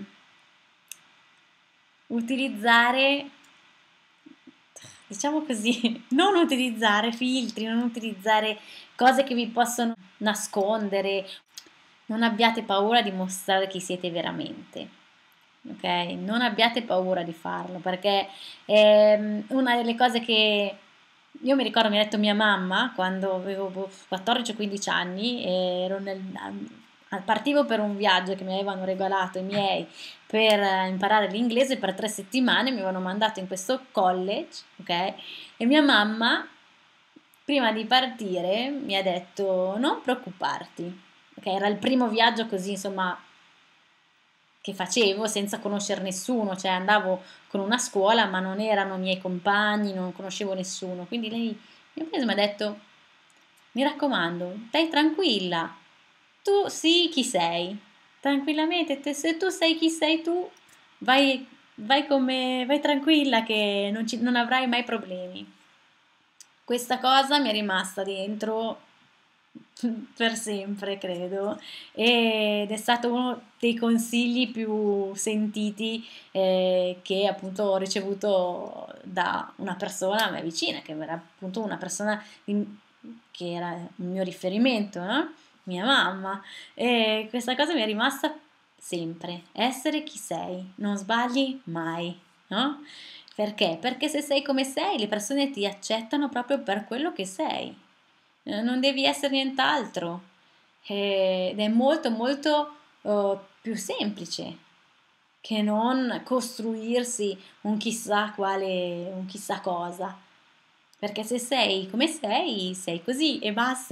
S1: utilizzare, diciamo così, non utilizzare filtri, non utilizzare cose che vi possono nascondere, non abbiate paura di mostrare chi siete veramente. Ok? Non abbiate paura di farlo perché è una delle cose che io mi ricordo, mi ha detto mia mamma quando avevo quattordici o quindici anni, ero nel, partivo per un viaggio che mi avevano regalato i miei per imparare l'inglese per tre settimane, mi avevano mandato in questo college, ok? E mia mamma, prima di partire, mi ha detto non preoccuparti, ok? Era il primo viaggio così, insomma, che facevo senza conoscere nessuno, cioè andavo con una scuola ma non erano miei compagni, non conoscevo nessuno, quindi lei mi ha preso e mi ha detto mi raccomando, stai tranquilla, tu sii chi sei, tranquillamente, te, se tu sei chi sei tu, vai, vai, come, vai tranquilla che non, ci, non avrai mai problemi. Questa cosa mi è rimasta dentro per sempre, credo, ed è stato uno dei consigli più sentiti eh, che appunto ho ricevuto da una persona a me vicina, che era appunto una persona in- che era il mio riferimento, no? Mia mamma. E questa cosa mi è rimasta sempre, essere chi sei, non sbagli mai, no? Perché? Perché se sei come sei, le persone ti accettano proprio per quello che sei. Eh, Non devi essere nient'altro. Eh, Ed è molto, molto eh, più semplice che non costruirsi un chissà quale, un chissà cosa. Perché se sei come sei, sei così e basta.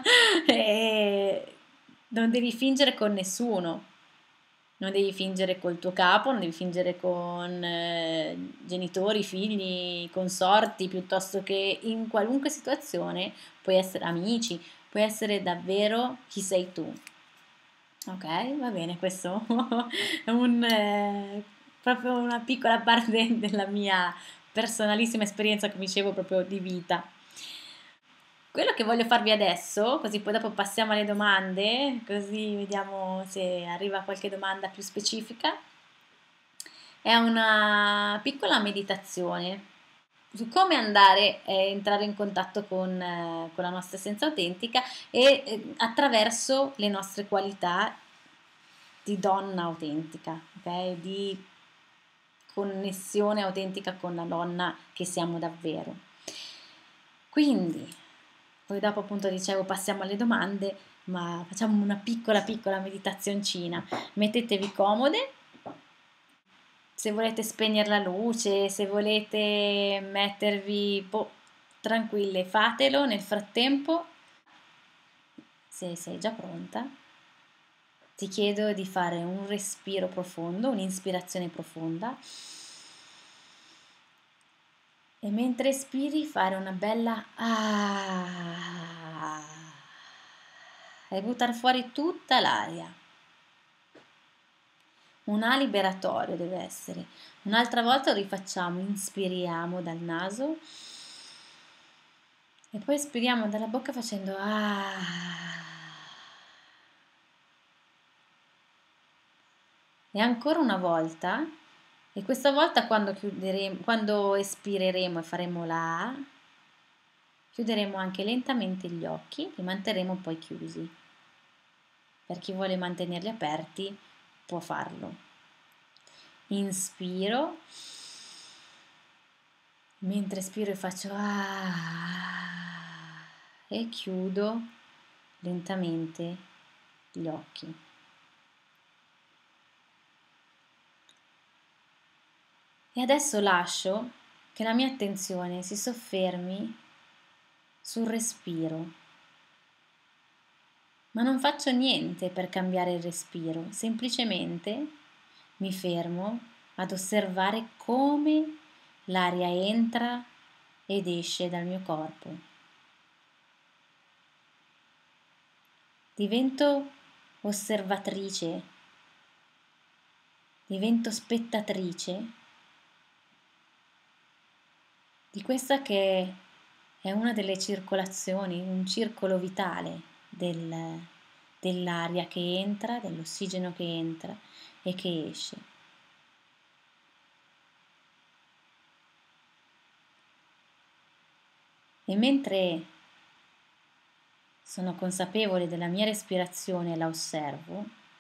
S1: E non devi fingere con nessuno. Non devi fingere col tuo capo, non devi fingere con eh, genitori, figli, consorti, piuttosto che in qualunque situazione puoi essere amici, puoi essere davvero chi sei tu. Ok, va bene, questo è un, eh, proprio una piccola parte della mia personalissima esperienza, come dicevo, proprio di vita. Quello che voglio farvi adesso, così poi dopo passiamo alle domande, così vediamo se arriva qualche domanda più specifica, è una piccola meditazione su come andare e entrare in contatto con, eh, con la nostra essenza autentica e eh, attraverso le nostre qualità di donna autentica, ok? Di connessione autentica con la donna che siamo davvero. Quindi, poi dopo appunto dicevo passiamo alle domande, ma facciamo una piccola piccola meditazioncina. Mettetevi comode, se volete spegnere la luce, se volete mettervi po- tranquille, fatelo nel frattempo. Se sei già pronta, ti chiedo di fare un respiro profondo, un'ispirazione profonda e mentre espiri fare una bella ah e buttare fuori tutta l'aria. Un A liberatorio deve essere. Un'altra volta lo rifacciamo, inspiriamo dal naso e poi espiriamo dalla bocca facendo ah. E ancora una volta, e questa volta quando chiuderemo, quando espireremo e faremo la A, chiuderemo anche lentamente gli occhi, li manterremo poi chiusi. Per chi vuole mantenerli aperti può farlo. Inspiro, mentre espiro faccio ah, e chiudo lentamente gli occhi. E adesso lascio che la mia attenzione si soffermi sul respiro, ma non faccio niente per cambiare il respiro, semplicemente mi fermo ad osservare come l'aria entra ed esce dal mio corpo. Divento osservatrice, divento spettatrice di questa che è una delle circolazioni, un circolo vitale del, dell'aria che entra, dell'ossigeno che entra e che esce. E mentre sono consapevole della mia respirazione e la osservo,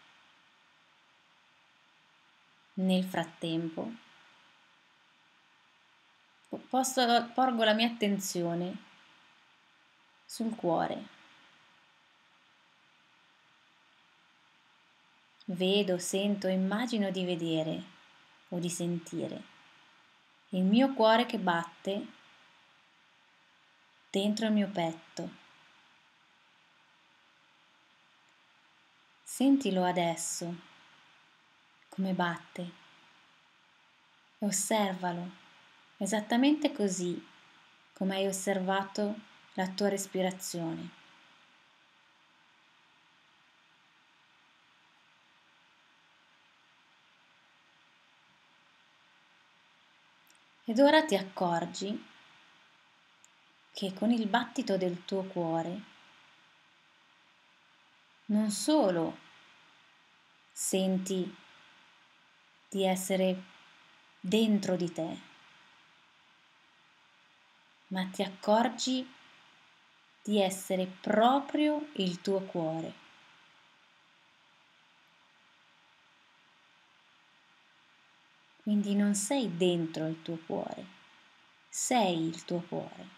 S1: nel frattempo posso, porgo la mia attenzione sul cuore. Vedo, sento, immagino di vedere o di sentire il mio cuore che batte dentro il mio petto. Sentilo adesso, come batte. Osservalo, esattamente così come hai osservato la tua respirazione. Ed ora ti accorgi che con il battito del tuo cuore non solo senti di essere dentro di te, ma ti accorgi di essere proprio il tuo cuore. Quindi non sei dentro il tuo cuore, sei il tuo cuore.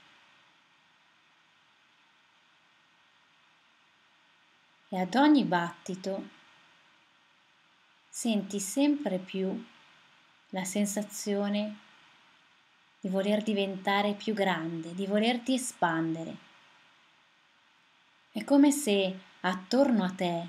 S1: E ad ogni battito senti sempre più la sensazione di voler diventare più grande, di volerti espandere. È come se attorno a te,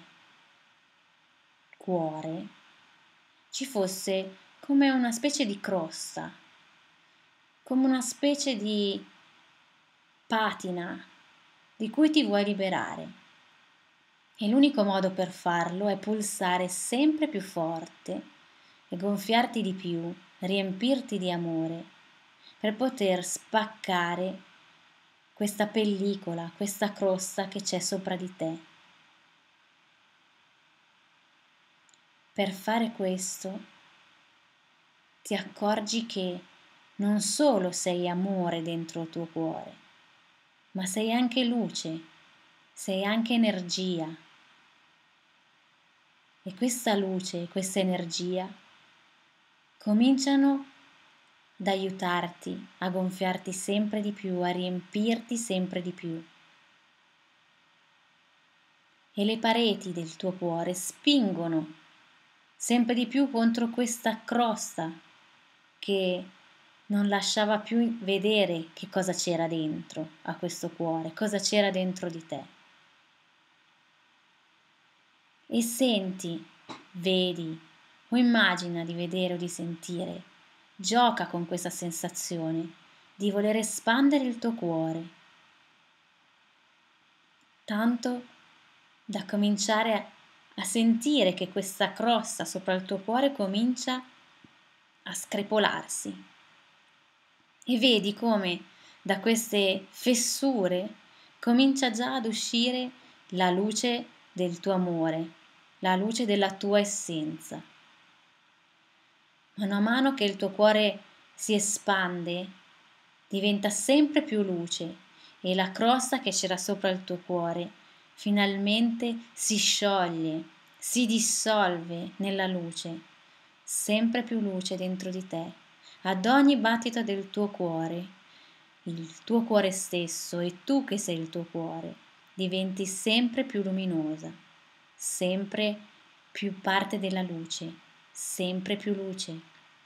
S1: cuore, ci fosse come una specie di crosta, come una specie di patina di cui ti vuoi liberare. E l'unico modo per farlo è pulsare sempre più forte e gonfiarti di più, riempirti di amore, per poter spaccare questa pellicola, questa crosta che c'è sopra di te. Per fare questo ti accorgi che non solo sei amore dentro il tuo cuore, ma sei anche luce, sei anche energia. E questa luce, questa energia cominciano ad aiutarti a gonfiarti sempre di più, a riempirti sempre di più. E le pareti del tuo cuore spingono sempre di più contro questa crosta che non lasciava più vedere che cosa c'era dentro a questo cuore, cosa c'era dentro di te. E senti, vedi o immagina di vedere o di sentire, gioca con questa sensazione di voler espandere il tuo cuore, tanto da cominciare a, a sentire che questa crosta sopra il tuo cuore comincia a screpolarsi. E vedi come da queste fessure comincia già ad uscire la luce del tuo amore, la luce della tua essenza. Mano a mano che il tuo cuore si espande, diventa sempre più luce e la crosta che c'era sopra il tuo cuore finalmente si scioglie, si dissolve nella luce, sempre più luce dentro di te, ad ogni battito del tuo cuore, il tuo cuore stesso e tu che sei il tuo cuore, diventi sempre più luminosa, sempre più parte della luce, sempre più luce.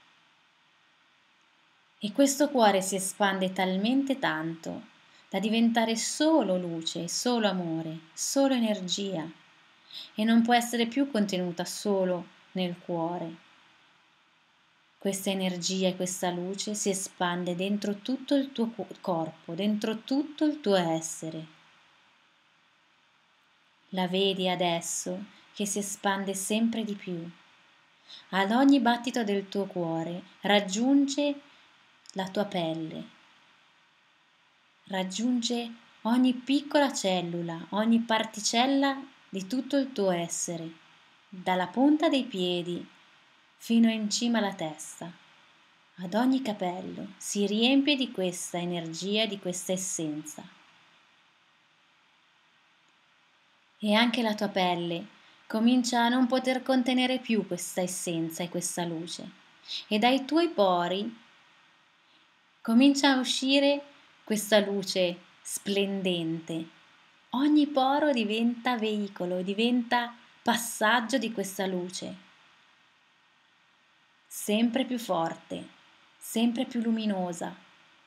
S1: E questo cuore si espande talmente tanto da diventare solo luce, solo amore, solo energia e non può essere più contenuta solo nel cuore. Questa energia e questa luce si espande dentro tutto il tuo corpo, dentro tutto il tuo essere. La vedi adesso che si espande sempre di più. Ad ogni battito del tuo cuore raggiunge la tua pelle, raggiunge ogni piccola cellula, ogni particella di tutto il tuo essere, dalla punta dei piedi fino in cima alla testa. Ad ogni capello si riempie di questa energia, di questa essenza. E anche la tua pelle comincia a non poter contenere più questa essenza e questa luce. E dai tuoi pori comincia a uscire questa luce splendente. Ogni poro diventa veicolo, diventa passaggio di questa luce. Sempre più forte, sempre più luminosa.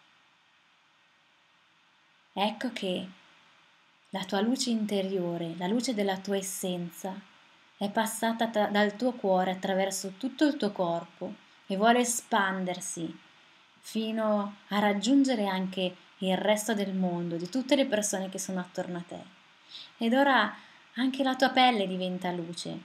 S1: Ecco che la tua luce interiore, la luce della tua essenza, è passata tra- dal tuo cuore attraverso tutto il tuo corpo e vuole espandersi fino a raggiungere anche il resto del mondo, di tutte le persone che sono attorno a te. Ed ora anche la tua pelle diventa luce.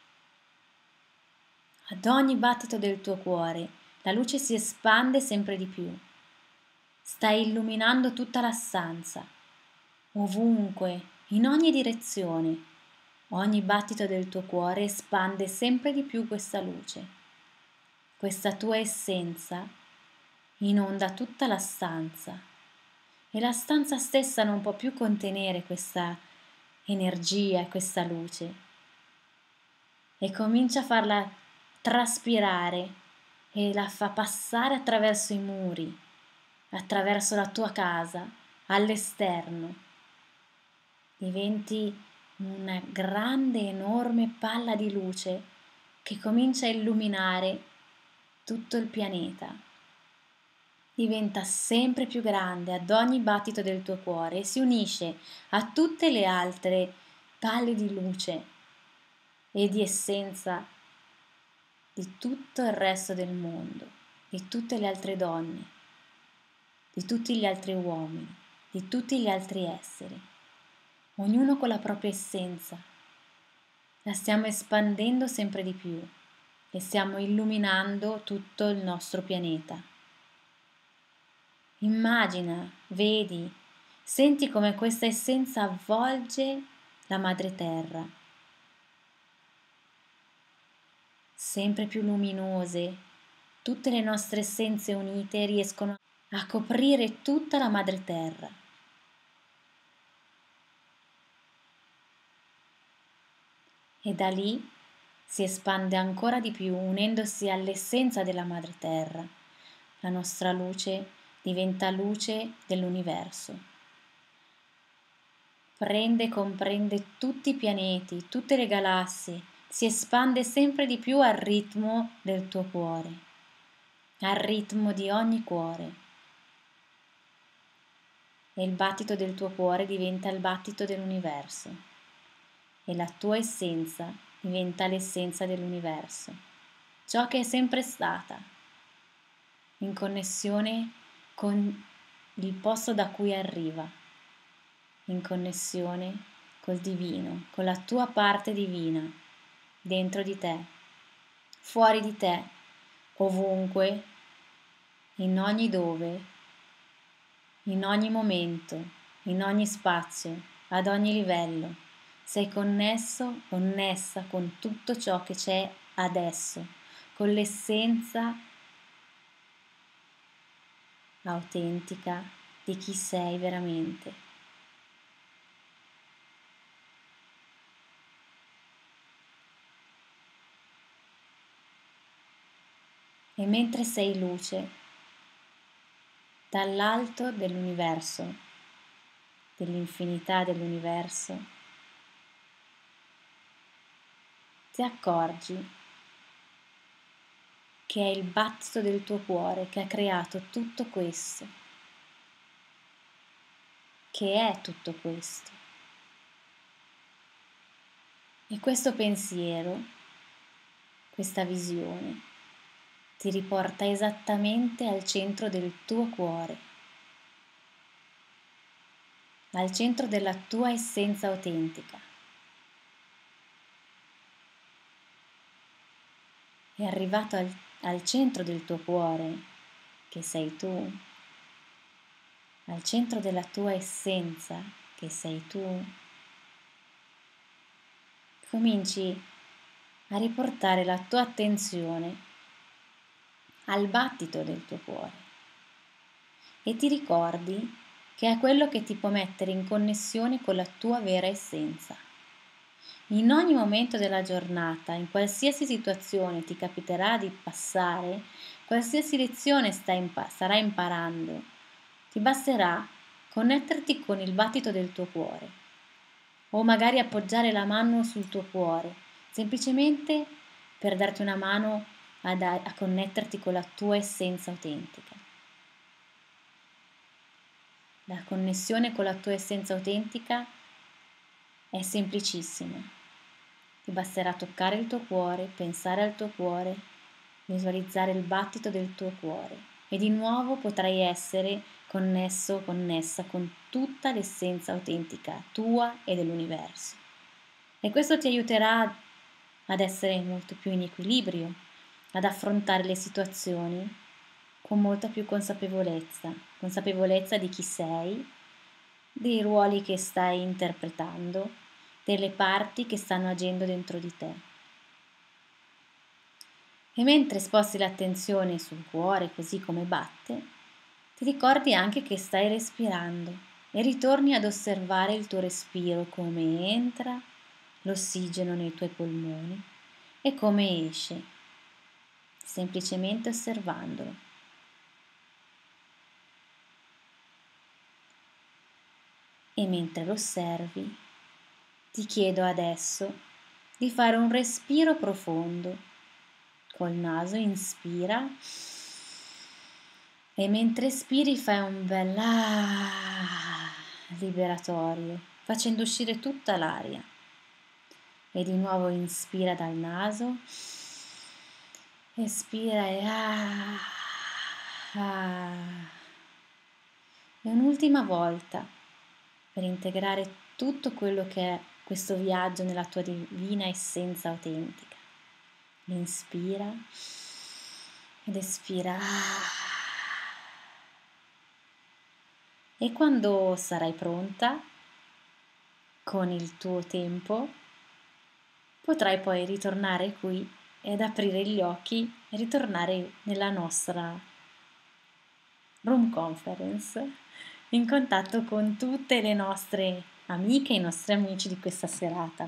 S1: Ad ogni battito del tuo cuore la luce si espande sempre di più. Stai illuminando tutta la stanza, ovunque, in ogni direzione. Ogni battito del tuo cuore espande sempre di più questa luce. Questa tua essenza inonda tutta la stanza e la stanza stessa non può più contenere questa energia e questa luce e comincia a farla traspirare e la fa passare attraverso i muri, attraverso la tua casa, all'esterno. Diventi una grande, enorme palla di luce che comincia a illuminare tutto il pianeta. Diventa sempre più grande ad ogni battito del tuo cuore e si unisce a tutte le altre palle di luce e di essenza di tutto il resto del mondo, di tutte le altre donne, di tutti gli altri uomini, di tutti gli altri esseri, ognuno con la propria essenza. La stiamo espandendo sempre di più e stiamo illuminando tutto il nostro pianeta. Immagina, vedi, senti come questa essenza avvolge la madre terra, sempre più luminose, tutte le nostre essenze unite riescono a coprire tutta la madre terra. E da lì si espande ancora di più, unendosi all'essenza della madre terra. La nostra luce diventa luce dell'universo. Prende e comprende tutti i pianeti, tutte le galassie, si espande sempre di più al ritmo del tuo cuore, al ritmo di ogni cuore. E il battito del tuo cuore diventa il battito dell'universo e la tua essenza diventa l'essenza dell'universo, ciò che è sempre stata, in connessione con il posto da cui arriva, in connessione col divino, con la tua parte divina, dentro di te, fuori di te, ovunque, in ogni dove, in ogni momento, in ogni spazio, ad ogni livello. Sei connesso, connessa con tutto ciò che c'è adesso, con l'essenza autentica di chi sei veramente. E mentre sei luce, dall'alto dell'universo, dell'infinità dell'universo, ti accorgi che è il battito del tuo cuore che ha creato tutto questo, che è tutto questo. E questo pensiero, questa visione, ti riporta esattamente al centro del tuo cuore, al centro della tua essenza autentica. È arrivato al, al centro del tuo cuore, che sei tu, al centro della tua essenza, che sei tu. Cominci a riportare la tua attenzione al battito del tuo cuore e ti ricordi che è quello che ti può mettere in connessione con la tua vera essenza. In ogni momento della giornata, in qualsiasi situazione ti capiterà di passare, qualsiasi lezione stai impa- starai imparando, ti basterà connetterti con il battito del tuo cuore o magari appoggiare la mano sul tuo cuore, semplicemente per darti una mano a, da- a connetterti con la tua essenza autentica. La connessione con la tua essenza autentica è semplicissima. Ti basterà toccare il tuo cuore, pensare al tuo cuore, visualizzare il battito del tuo cuore e di nuovo potrai essere connesso, connessa con tutta l'essenza autentica tua e dell'universo. E questo ti aiuterà ad essere molto più in equilibrio, ad affrontare le situazioni con molta più consapevolezza, consapevolezza di chi sei, dei ruoli che stai interpretando, delle parti che stanno agendo dentro di te. E mentre sposti l'attenzione sul cuore così come batte, ti ricordi anche che stai respirando e ritorni ad osservare il tuo respiro, come entra l'ossigeno nei tuoi polmoni e come esce, semplicemente osservandolo. E mentre lo osservi, ti chiedo adesso di fare un respiro profondo. Col naso inspira e mentre espiri fai un bel ah liberatorio, facendo uscire tutta l'aria. E di nuovo inspira dal naso, espira e ah, ah. E un'ultima volta per integrare tutto quello che è questo viaggio nella tua divina essenza autentica. Inspira ed espira. E quando sarai pronta, con il tuo tempo, potrai poi ritornare qui ed aprire gli occhi e ritornare nella nostra room conference in contatto con tutte le nostre amiche e i nostri amici di questa serata.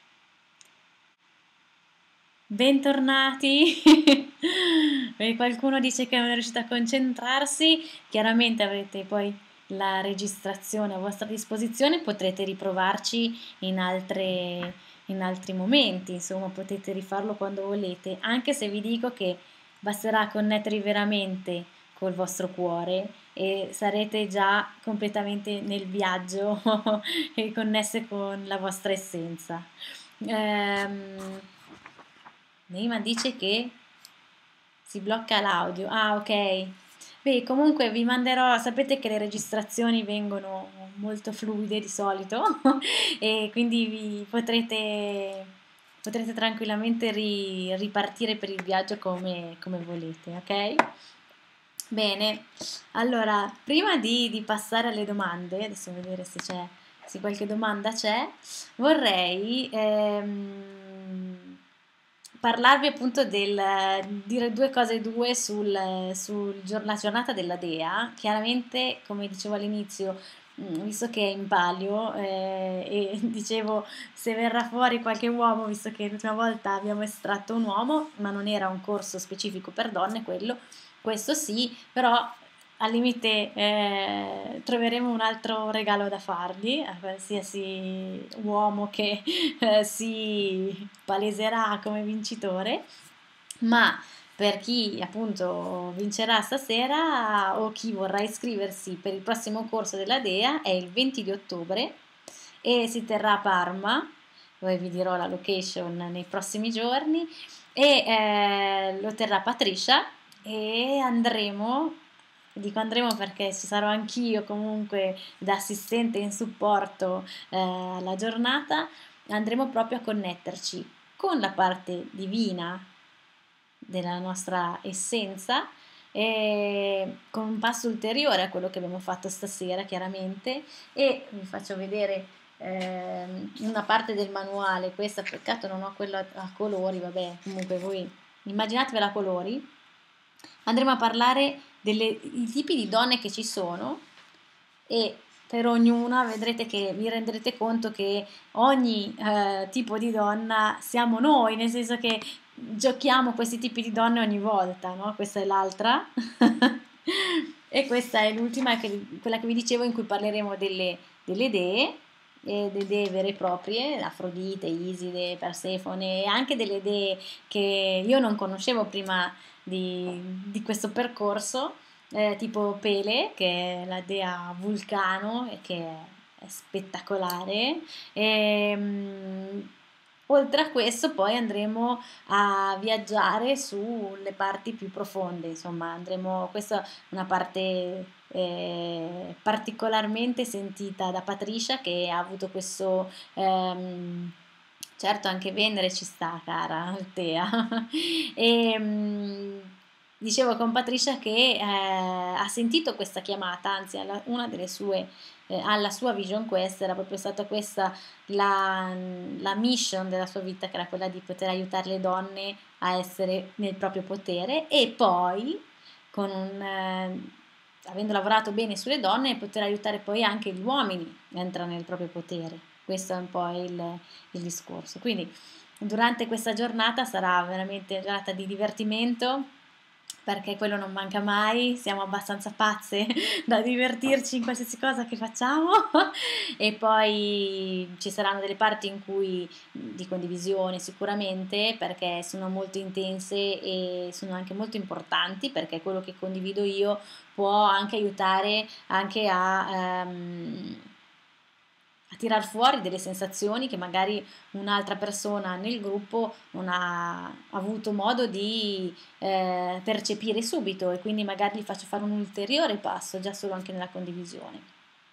S1: Bentornati! Qualcuno dice che non è riuscito a concentrarsi, chiaramente avrete poi la registrazione a vostra disposizione, potrete riprovarci in altre, in altri momenti, insomma potete rifarlo quando volete, anche se vi dico che basterà connettervi veramente col vostro cuore e sarete già completamente nel viaggio e connesse con la vostra essenza. Ehm, Neima dice che si blocca l'audio. Ah, ok. Beh, comunque vi manderò, sapete che le registrazioni vengono molto fluide di solito e quindi vi potrete, potrete tranquillamente ri- ripartire per il viaggio come, come volete, ok? Bene, allora, prima di, di passare alle domande, adesso vedere se c'è, se qualche domanda c'è, vorrei ehm, parlarvi appunto del dire due cose due sul, sul gior- la giornata della Dea. Chiaramente, come dicevo all'inizio, mh, visto che è in palio eh, e dicevo se verrà fuori qualche uomo, visto che l'ultima volta abbiamo estratto un uomo, ma non era un corso specifico per donne quello, questo sì, però al limite eh, troveremo un altro regalo da fargli a qualsiasi uomo che eh, si paleserà come vincitore, ma per chi appunto vincerà stasera o chi vorrà iscriversi per il prossimo corso della Dea è il venti di ottobre e si terrà a Parma, dove vi dirò la location nei prossimi giorni, e eh, lo terrà Patricia e andremo, dico andremo perché ci sarò anch'io comunque da assistente in supporto eh, alla giornata, andremo proprio a connetterci con la parte divina della nostra essenza e con un passo ulteriore a quello che abbiamo fatto stasera chiaramente, e vi faccio vedere ehm, una parte del manuale. Questa peccato non ho quella a colori, vabbè, comunque voi immaginatevela a colori. Andremo a parlare dei tipi di donne che ci sono e per ognuna vedrete che vi renderete conto che ogni eh, tipo di donna siamo noi, nel senso che giochiamo questi tipi di donne ogni volta, no? Questa è l'altra e questa è l'ultima, che, quella che vi dicevo, in cui parleremo delle, delle dee, e delle dee vere e proprie, Afrodite, Iside, Persefone, e anche delle dee che io non conoscevo prima di, di questo percorso, eh, tipo Pele, che è la dea Vulcano e che è, è spettacolare. E, mh, oltre a questo poi andremo a viaggiare sulle parti più profonde, insomma andremo, questa è una parte eh, particolarmente sentita da Patricia, che ha avuto questo ehm, certo anche Venere ci sta, cara Altea. E mh, dicevo con Patricia che eh, ha sentito questa chiamata, anzi alla, una delle sue eh, alla sua vision quest era proprio stata questa la, la mission della sua vita, che era quella di poter aiutare le donne a essere nel proprio potere, e poi con un eh, avendo lavorato bene sulle donne, poter aiutare poi anche gli uomini a entrare nel proprio potere. Questo è un po' il, il discorso. Quindi durante questa giornata sarà veramente una giornata di divertimento, perché quello non manca mai, siamo abbastanza pazze da divertirci in qualsiasi cosa che facciamo e poi ci saranno delle parti in cui di condivisione sicuramente, perché sono molto intense e sono anche molto importanti, perché quello che condivido io può anche aiutare anche a ehm, a tirar fuori delle sensazioni che magari un'altra persona nel gruppo non ha avuto modo di eh, percepire subito, e quindi magari gli faccio fare un ulteriore passo già solo anche nella condivisione.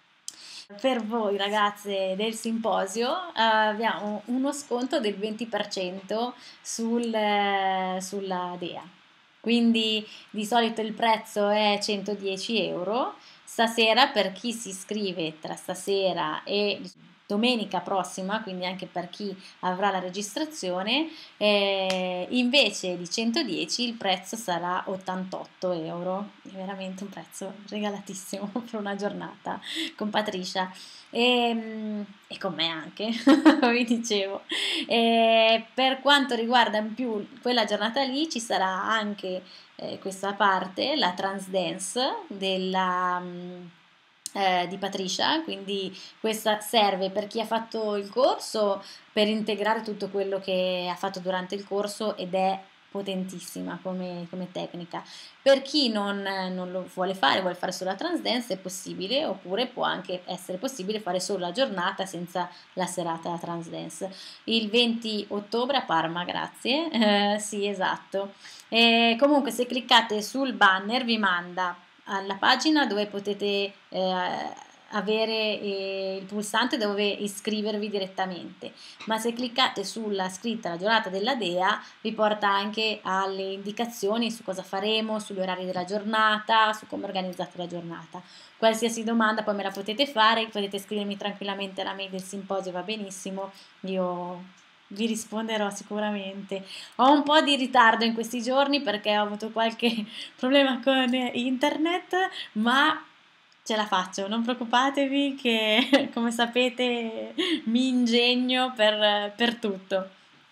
S1: Per voi ragazze del simposio eh, abbiamo uno sconto del venti per cento sul, eh, sulla Dea, quindi di solito il prezzo è centodieci euro. Stasera, per chi si iscrive tra stasera e domenica prossima, quindi anche per chi avrà la registrazione, eh, invece di centodieci il prezzo sarà ottantotto euro. È veramente un prezzo regalatissimo per una giornata con Patricia e, e con me anche, vi dicevo. E per quanto riguarda in più quella giornata lì, ci sarà anche eh, questa parte, la trance dance della, mh, eh, di Patricia, quindi questa serve per chi ha fatto il corso per integrare tutto quello che ha fatto durante il corso, ed è potentissima come, come tecnica. Per chi non, non lo vuole fare, vuole fare solo la trance dance, è possibile, oppure può anche essere possibile fare solo la giornata senza la serata trance dance. Il venti ottobre a Parma, grazie, eh, sì, esatto. E comunque se cliccate sul banner vi manda alla pagina dove potete eh, avere eh, il pulsante dove iscrivervi direttamente, ma se cliccate sulla scritta la giornata della Dea vi porta anche alle indicazioni su cosa faremo, sugli orari della giornata, su come è organizzata la giornata. Qualsiasi domanda poi me la potete fare, potete scrivermi tranquillamente alla mail del simposio, va benissimo, io vi risponderò sicuramente. Ho un po' di ritardo in questi giorni perché ho avuto qualche problema con internet, ma ce la faccio, non preoccupatevi che come sapete mi ingegno per, per tutto.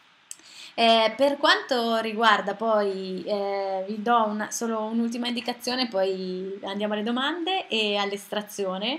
S1: Eh, per quanto riguarda poi, eh, vi do una- solo un'ultima indicazione, poi andiamo alle domande e all'estrazione.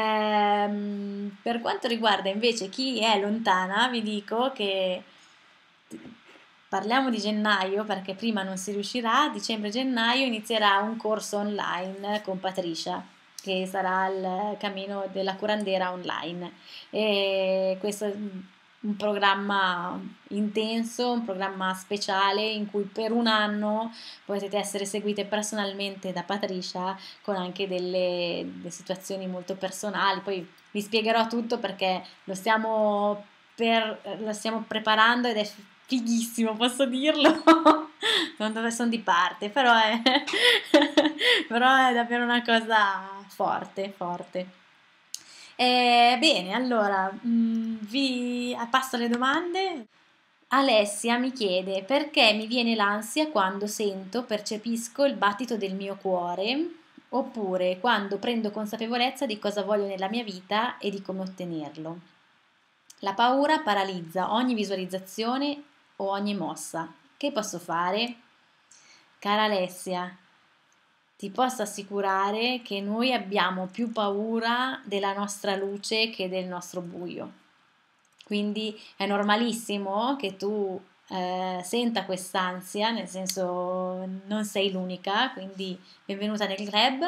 S1: Ehm, per quanto riguarda invece chi è lontana, vi dico che parliamo di gennaio perché prima non si riuscirà, a dicembre-gennaio inizierà un corso online con Patricia, che sarà il cammino della curandera online. E questo è un programma intenso, un programma speciale in cui per un anno potete essere seguite personalmente da Patricia con anche delle, delle situazioni molto personali. Poi vi spiegherò tutto perché lo stiamo, per, lo stiamo preparando ed è fighissimo, posso dirlo? Non dove sono di parte, però è, però è davvero una cosa forte, forte. Eh, bene, allora, mm, vi passo alle domande. Alessia mi chiede perché mi viene l'ansia quando sento, percepisco il battito del mio cuore, oppure quando prendo consapevolezza di cosa voglio nella mia vita e di come ottenerlo. La paura paralizza ogni visualizzazione o ogni mossa. Che posso fare? Cara Alessia, ti posso assicurare che noi abbiamo più paura della nostra luce che del nostro buio. Quindi è normalissimo che tu eh, senta quest'ansia, nel senso non sei l'unica, quindi benvenuta nel club.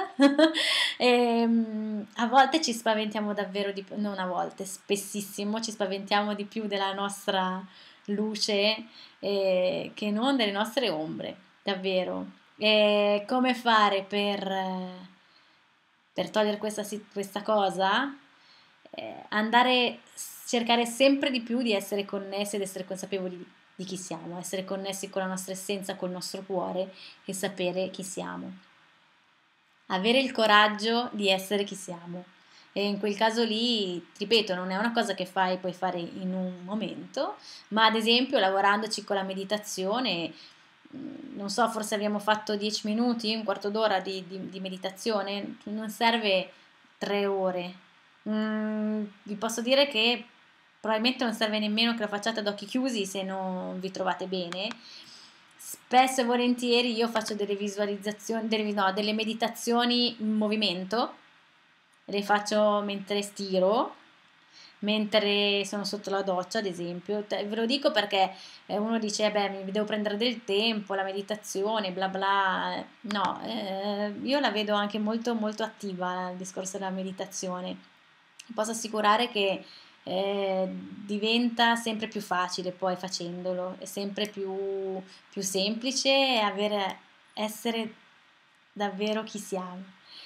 S1: E, mm, a volte ci spaventiamo davvero di più, non a volte, spessissimo ci spaventiamo di più della nostra luce eh, che non delle nostre ombre, davvero. E come fare per, eh, per togliere questa, si- questa cosa? Eh, andare, cercare sempre di più di essere connessi ed essere consapevoli di chi siamo, essere connessi con la nostra essenza, col nostro cuore e sapere chi siamo. Avere il coraggio di essere chi siamo. E in quel caso lì, ti ripeto, non è una cosa che fai, puoi fare in un momento, ma ad esempio lavorandoci con la meditazione, mh, non so, forse abbiamo fatto dieci minuti, un quarto d'ora di, di- di meditazione, non serve tre ore. Mm, vi posso dire che probabilmente non serve nemmeno che lo facciate ad occhi chiusi se non vi trovate bene. Spesso e volentieri io faccio delle visualizzazioni, delle, no, delle meditazioni in movimento, le faccio mentre stiro, mentre sono sotto la doccia, ad esempio. Te- Ve lo dico perché eh, uno dice, beh, mi devo prendere del tempo, la meditazione, bla bla. Eh, No, eh, io la vedo anche molto molto attiva il discorso della meditazione. Posso assicurare che eh, diventa sempre più facile poi facendolo, è sempre più, più semplice avere, essere davvero chi siamo.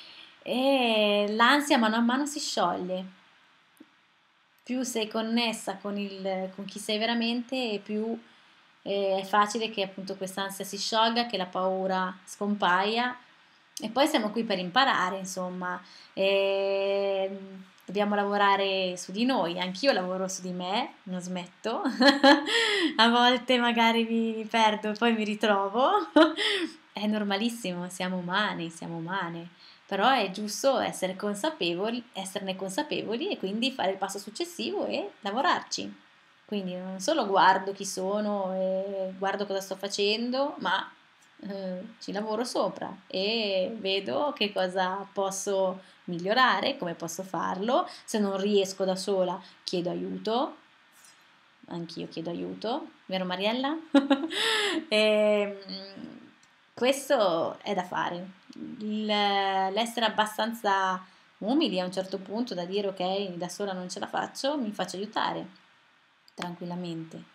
S1: E l'ansia mano a mano si scioglie. Più sei connessa con, il, con chi sei veramente e più eh, è facile che appunto quest'ansia si sciolga, che la paura scompaia e poi siamo qui per imparare, insomma, e dobbiamo lavorare su di noi, anch'io lavoro su di me, non smetto, a volte magari mi perdo e poi mi ritrovo, è normalissimo, siamo umani, siamo umane, però è giusto essere consapevoli, esserne consapevoli e quindi fare il passo successivo e lavorarci. Quindi non solo guardo chi sono e guardo cosa sto facendo, ma eh, ci lavoro sopra e vedo che cosa posso migliorare, come posso farlo. Se non riesco da sola, chiedo aiuto. Anch'io chiedo aiuto, vero Mariella? E, mm, questo è da fare. Il- l'essere abbastanza umili a un certo punto da dire ok, da sola non ce la faccio, mi faccio aiutare tranquillamente.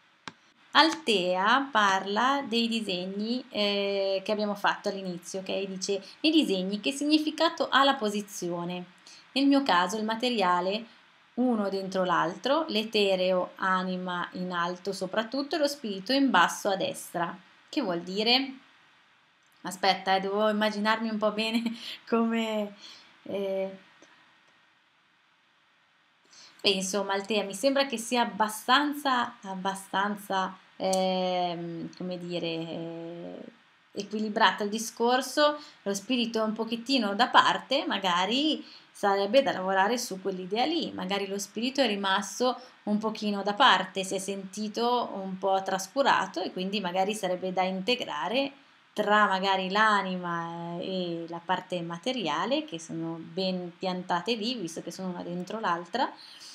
S1: Altea parla dei disegni eh, che abbiamo fatto all'inizio, ok? Dice nei disegni che significato ha la posizione. Nel mio caso il materiale uno dentro l'altro, l'etereo anima in alto soprattutto e lo spirito in basso a destra. Che vuol dire? Aspetta, eh, devo immaginarmi un po' bene come... eh, Beh, insomma, Altea, mi sembra che sia abbastanza, abbastanza, ehm, come dire, eh, equilibrato il discorso, lo spirito è un pochettino da parte, magari sarebbe da lavorare su quell'idea lì, magari lo spirito è rimasto un pochino da parte, si è sentito un po' trascurato e quindi magari sarebbe da integrare tra magari l'anima eh, e la parte materiale, che sono ben piantate lì, visto che sono una dentro l'altra.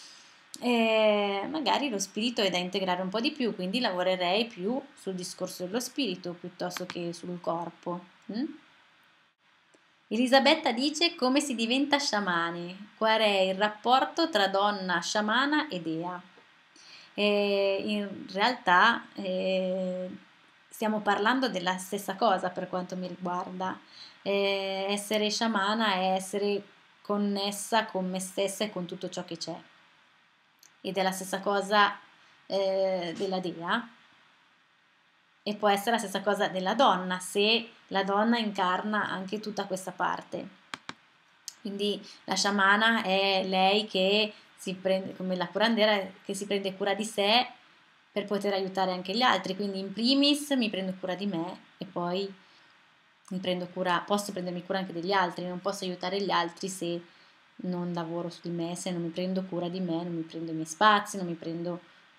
S1: E magari lo spirito è da integrare un po' di più, quindi lavorerei più sul discorso dello spirito piuttosto che sul corpo. Mm? Elisabetta dice come si diventa sciamani, qual è il rapporto tra donna sciamana e dea. E in realtà eh, stiamo parlando della stessa cosa per quanto mi riguarda. Eh, essere sciamana è essere connessa con me stessa e con tutto ciò che c'è. Ed è la stessa cosa eh, della dea e può essere la stessa cosa della donna se la donna incarna anche tutta questa parte. Quindi la sciamana è lei che si prende, come la curandera, che si prende cura di sé per poter aiutare anche gli altri. Quindi in primis mi prendo cura di me e poi mi prendo cura, posso prendermi cura anche degli altri, non posso aiutare gli altri se non lavoro su di me, se non mi prendo cura di me, non mi prendo i miei spazi, non mi prendo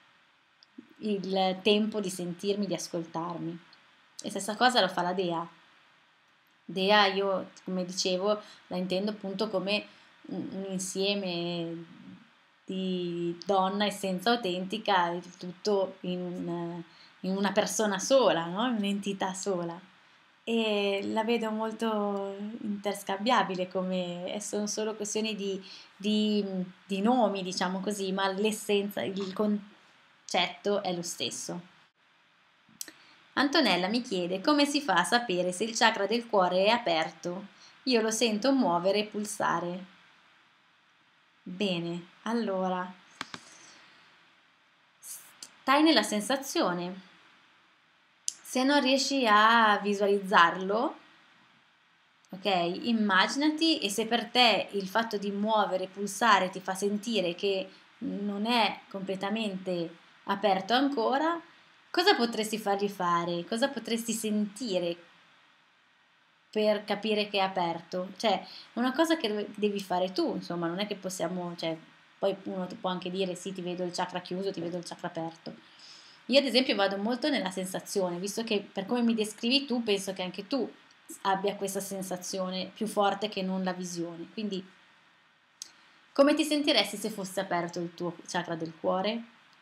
S1: il tempo di sentirmi, di ascoltarmi. E stessa cosa lo fa la dea. Dea io, come dicevo, la intendo appunto come un, un insieme di donna, essenza autentica, il tutto in, in una persona sola, no? In un'entità sola. E la vedo molto interscambiabile, come sono solo questioni di, di, di nomi, diciamo così, ma l'essenza, il concetto è lo stesso. Antonella mi chiede come si fa a sapere se il chakra del cuore è aperto. Io lo sento muovere e pulsare. Bene, allora, stai nella sensazione. Se non riesci a visualizzarlo, ok, immaginati, e se per te il fatto di muovere e pulsare ti fa sentire che non è completamente aperto ancora, cosa potresti fargli fare? Cosa potresti sentire per capire che è aperto? Cioè, è una cosa che devi fare tu, insomma, non è che possiamo, cioè, poi uno ti può anche dire sì, ti vedo il chakra chiuso, ti vedo il chakra aperto. Io ad esempio vado molto nella sensazione, visto che per come mi descrivi tu, penso che anche tu abbia questa sensazione più forte che non la visione. Quindi, come ti sentiresti se fosse aperto il tuo chakra del cuore?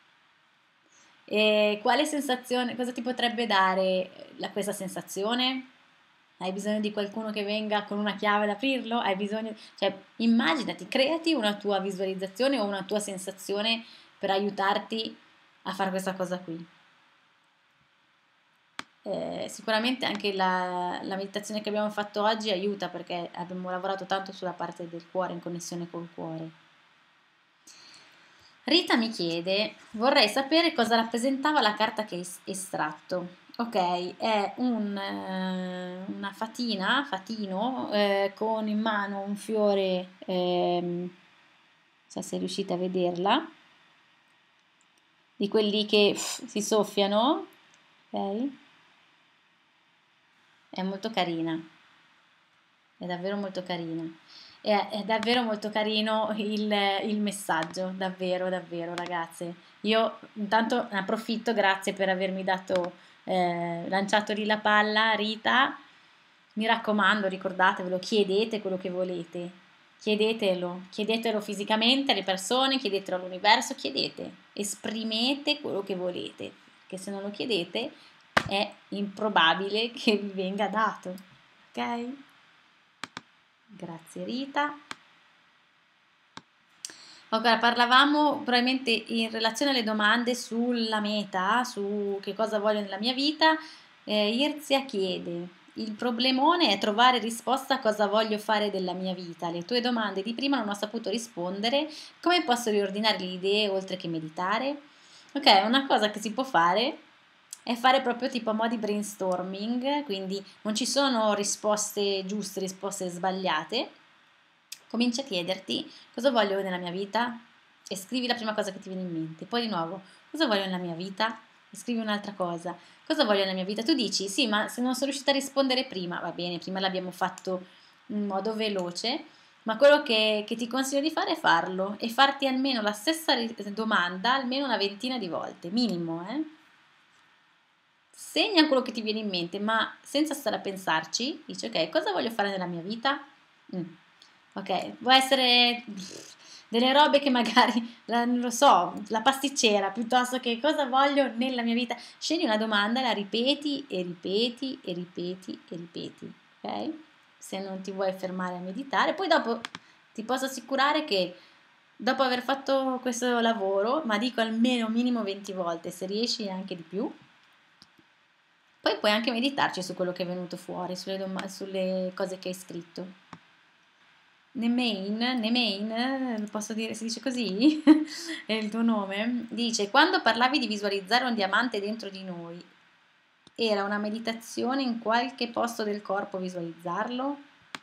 S1: E quale sensazione, cosa ti potrebbe dare la, questa sensazione? Hai bisogno di qualcuno che venga con una chiave ad aprirlo? Hai bisogno, cioè, immaginati, creati una tua visualizzazione o una tua sensazione per aiutarti a fare questa cosa qui. Eh, sicuramente anche la, la meditazione che abbiamo fatto oggi aiuta perché abbiamo lavorato tanto sulla parte del cuore, in connessione col cuore. Rita mi chiede, vorrei sapere cosa rappresentava la carta che hai estratto. Ok, è un, eh, una fatina, fatino, eh, con in mano un fiore, ehm, non so se riuscite a vederla, di quelli che pff, si soffiano, ok? È molto carina, è davvero molto carina. È, è davvero molto carino il, il messaggio, davvero, davvero, ragazze. Io intanto ne approfitto, grazie per avermi dato, eh, lanciato lì la palla, Rita. Mi raccomando, ricordatevelo, chiedete quello che volete, chiedetelo, chiedetelo fisicamente alle persone, chiedetelo all'universo, chiedete, esprimete quello che volete, che se non lo chiedete è improbabile che vi venga dato, ok? Grazie Rita. Ok, parlavamo probabilmente in relazione alle domande sulla meta, su che cosa voglio nella mia vita. Eh, Irzia chiede, il problemone è trovare risposta a cosa voglio fare della mia vita. Le tue domande di prima non ho saputo rispondere. Come posso riordinare le idee oltre che meditare? Ok, una cosa che si può fare è fare proprio tipo a mo' di brainstorming, quindi non ci sono risposte giuste, risposte sbagliate. Cominci a chiederti cosa voglio nella mia vita, e scrivi la prima cosa che ti viene in mente. Poi di nuovo, cosa voglio nella mia vita? E scrivi un'altra cosa. Cosa voglio nella mia vita? Tu dici, sì, ma se non sono riuscita a rispondere prima, va bene, prima l'abbiamo fatto in modo veloce, ma quello che, che ti consiglio di fare è farlo e farti almeno la stessa domanda almeno una ventina di volte, minimo, eh? Segna quello che ti viene in mente, ma senza stare a pensarci, dici ok, cosa voglio fare nella mia vita? Mm. Ok, può essere pff, delle robe che magari, la, non lo so, la pasticcera, piuttosto che cosa voglio nella mia vita. Scegli una domanda, la ripeti e ripeti e ripeti e ripeti, ok? Se non ti vuoi fermare a meditare, poi dopo ti posso assicurare che dopo aver fatto questo lavoro, ma dico almeno minimo venti volte, se riesci anche di più, poi puoi anche meditarci su quello che è venuto fuori, sulle, dom- sulle cose che hai scritto. Nemain, Nemain, posso dire, si dice così? È il tuo nome? Dice, quando parlavi di visualizzare un diamante dentro di noi, era una meditazione in qualche posto del corpo visualizzarlo?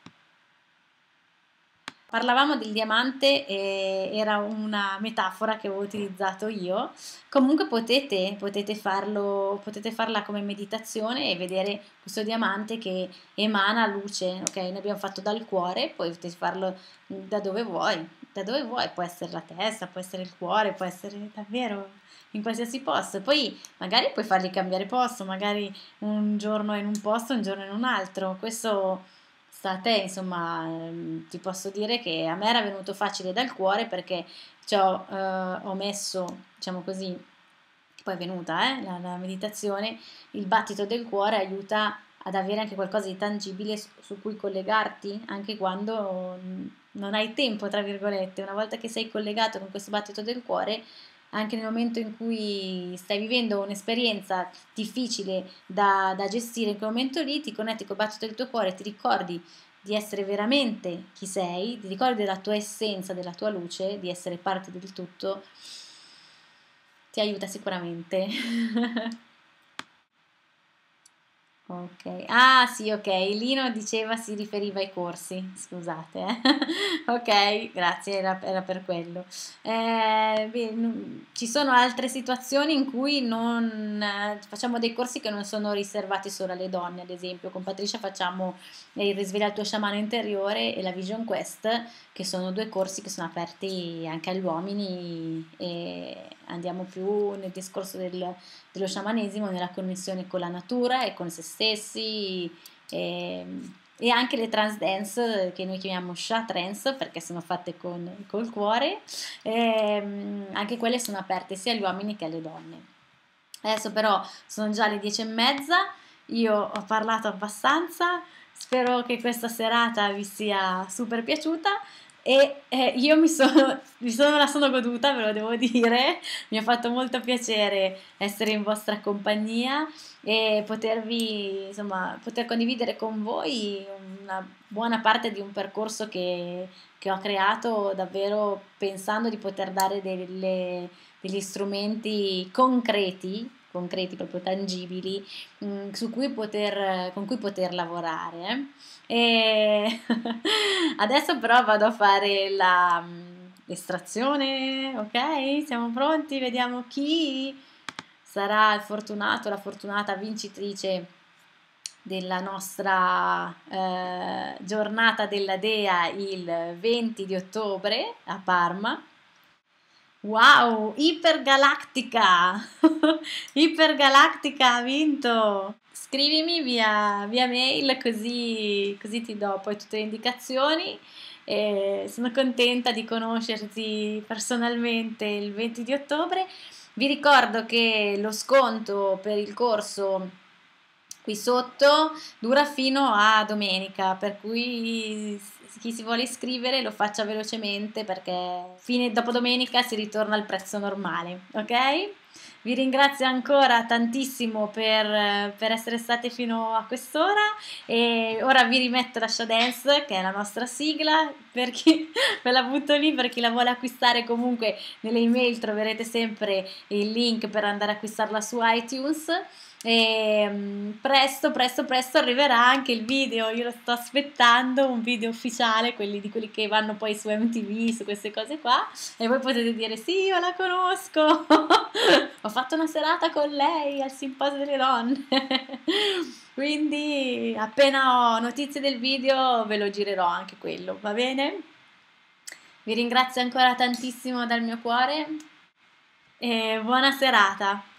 S1: Parlavamo del diamante e era una metafora che avevo utilizzato io. Comunque potete, potete farlo, potete farla come meditazione e vedere questo diamante che emana luce, ok? Noi abbiamo fatto dal cuore, poi potete farlo da dove vuoi, da dove vuoi, può essere la testa, può essere il cuore, può essere davvero in qualsiasi posto. Poi magari puoi farli cambiare posto, magari un giorno in un posto, un giorno in un altro. Questo sta a te, insomma, ehm, ti posso dire che a me era venuto facile dal cuore perché ci ho, eh, ho messo, diciamo così, poi è venuta eh, la, la meditazione, il battito del cuore aiuta ad avere anche qualcosa di tangibile su, su cui collegarti, anche quando mm, non hai tempo, tra virgolette. Una volta che sei collegato con questo battito del cuore, anche nel momento in cui stai vivendo un'esperienza difficile da, da gestire, in quel momento lì ti connetti col battito del tuo cuore, ti ricordi di essere veramente chi sei, ti ricordi della tua essenza, della tua luce, di essere parte del tutto, ti aiuta sicuramente. Ok, ah sì, ok, Lino diceva si riferiva ai corsi, scusate, eh. Ok, grazie, era, era per quello. Eh, beh, n- ci sono altre situazioni in cui non eh, facciamo dei corsi che non sono riservati solo alle donne, ad esempio con Patricia facciamo il Risveglia il tuo sciamano interiore e la Vision Quest, che sono due corsi che sono aperti anche agli uomini e andiamo più nel discorso del dello sciamanesimo nella connessione con la natura e con se stessi e, e anche le trance dance che noi chiamiamo sha trance perché sono fatte con, col cuore, e, anche quelle sono aperte sia agli uomini che alle donne. Adesso però sono già le dieci e mezza, io ho parlato abbastanza, spero che questa serata vi sia super piaciuta e eh, io mi sono, mi sono, la sono goduta, ve lo devo dire, mi ha fatto molto piacere essere in vostra compagnia e potervi, insomma, poter condividere con voi una buona parte di un percorso che, che ho creato davvero pensando di poter dare delle, degli strumenti concreti, concreti proprio tangibili, mh, su cui poter, con cui poter lavorare. eh. E adesso però vado a fare la, l'estrazione, ok? Siamo pronti? Vediamo chi sarà il fortunato, la fortunata vincitrice della nostra eh, giornata della Dea il venti di ottobre a Parma. Wow, Ipergalattica! Ipergalattica ha vinto! Scrivimi via, via mail così, così ti do poi tutte le indicazioni. E sono contenta di conoscerti personalmente il venti di ottobre. Vi ricordo che lo sconto per il corso qui sotto dura fino a domenica, per cui chi si vuole iscrivere lo faccia velocemente perché fine dopo domenica si ritorna al prezzo normale, ok? Vi ringrazio ancora tantissimo per, per essere state fino a quest'ora e ora vi rimetto la Show Dance che è la nostra sigla, per chi ve la butto lì, per chi la vuole acquistare comunque nelle email troverete sempre il link per andare a acquistarla su iTunes E mm, presto, presto, presto arriverà anche il video, io lo sto aspettando, un video ufficiale, quelli di quelli che vanno poi su M T V, su queste cose qua, e voi potete dire sì, io la conosco, ho fatto una serata con lei al Simposio delle Donne. Quindi appena ho notizie del video ve lo girerò anche quello, va bene? Vi ringrazio ancora tantissimo dal mio cuore e buona serata.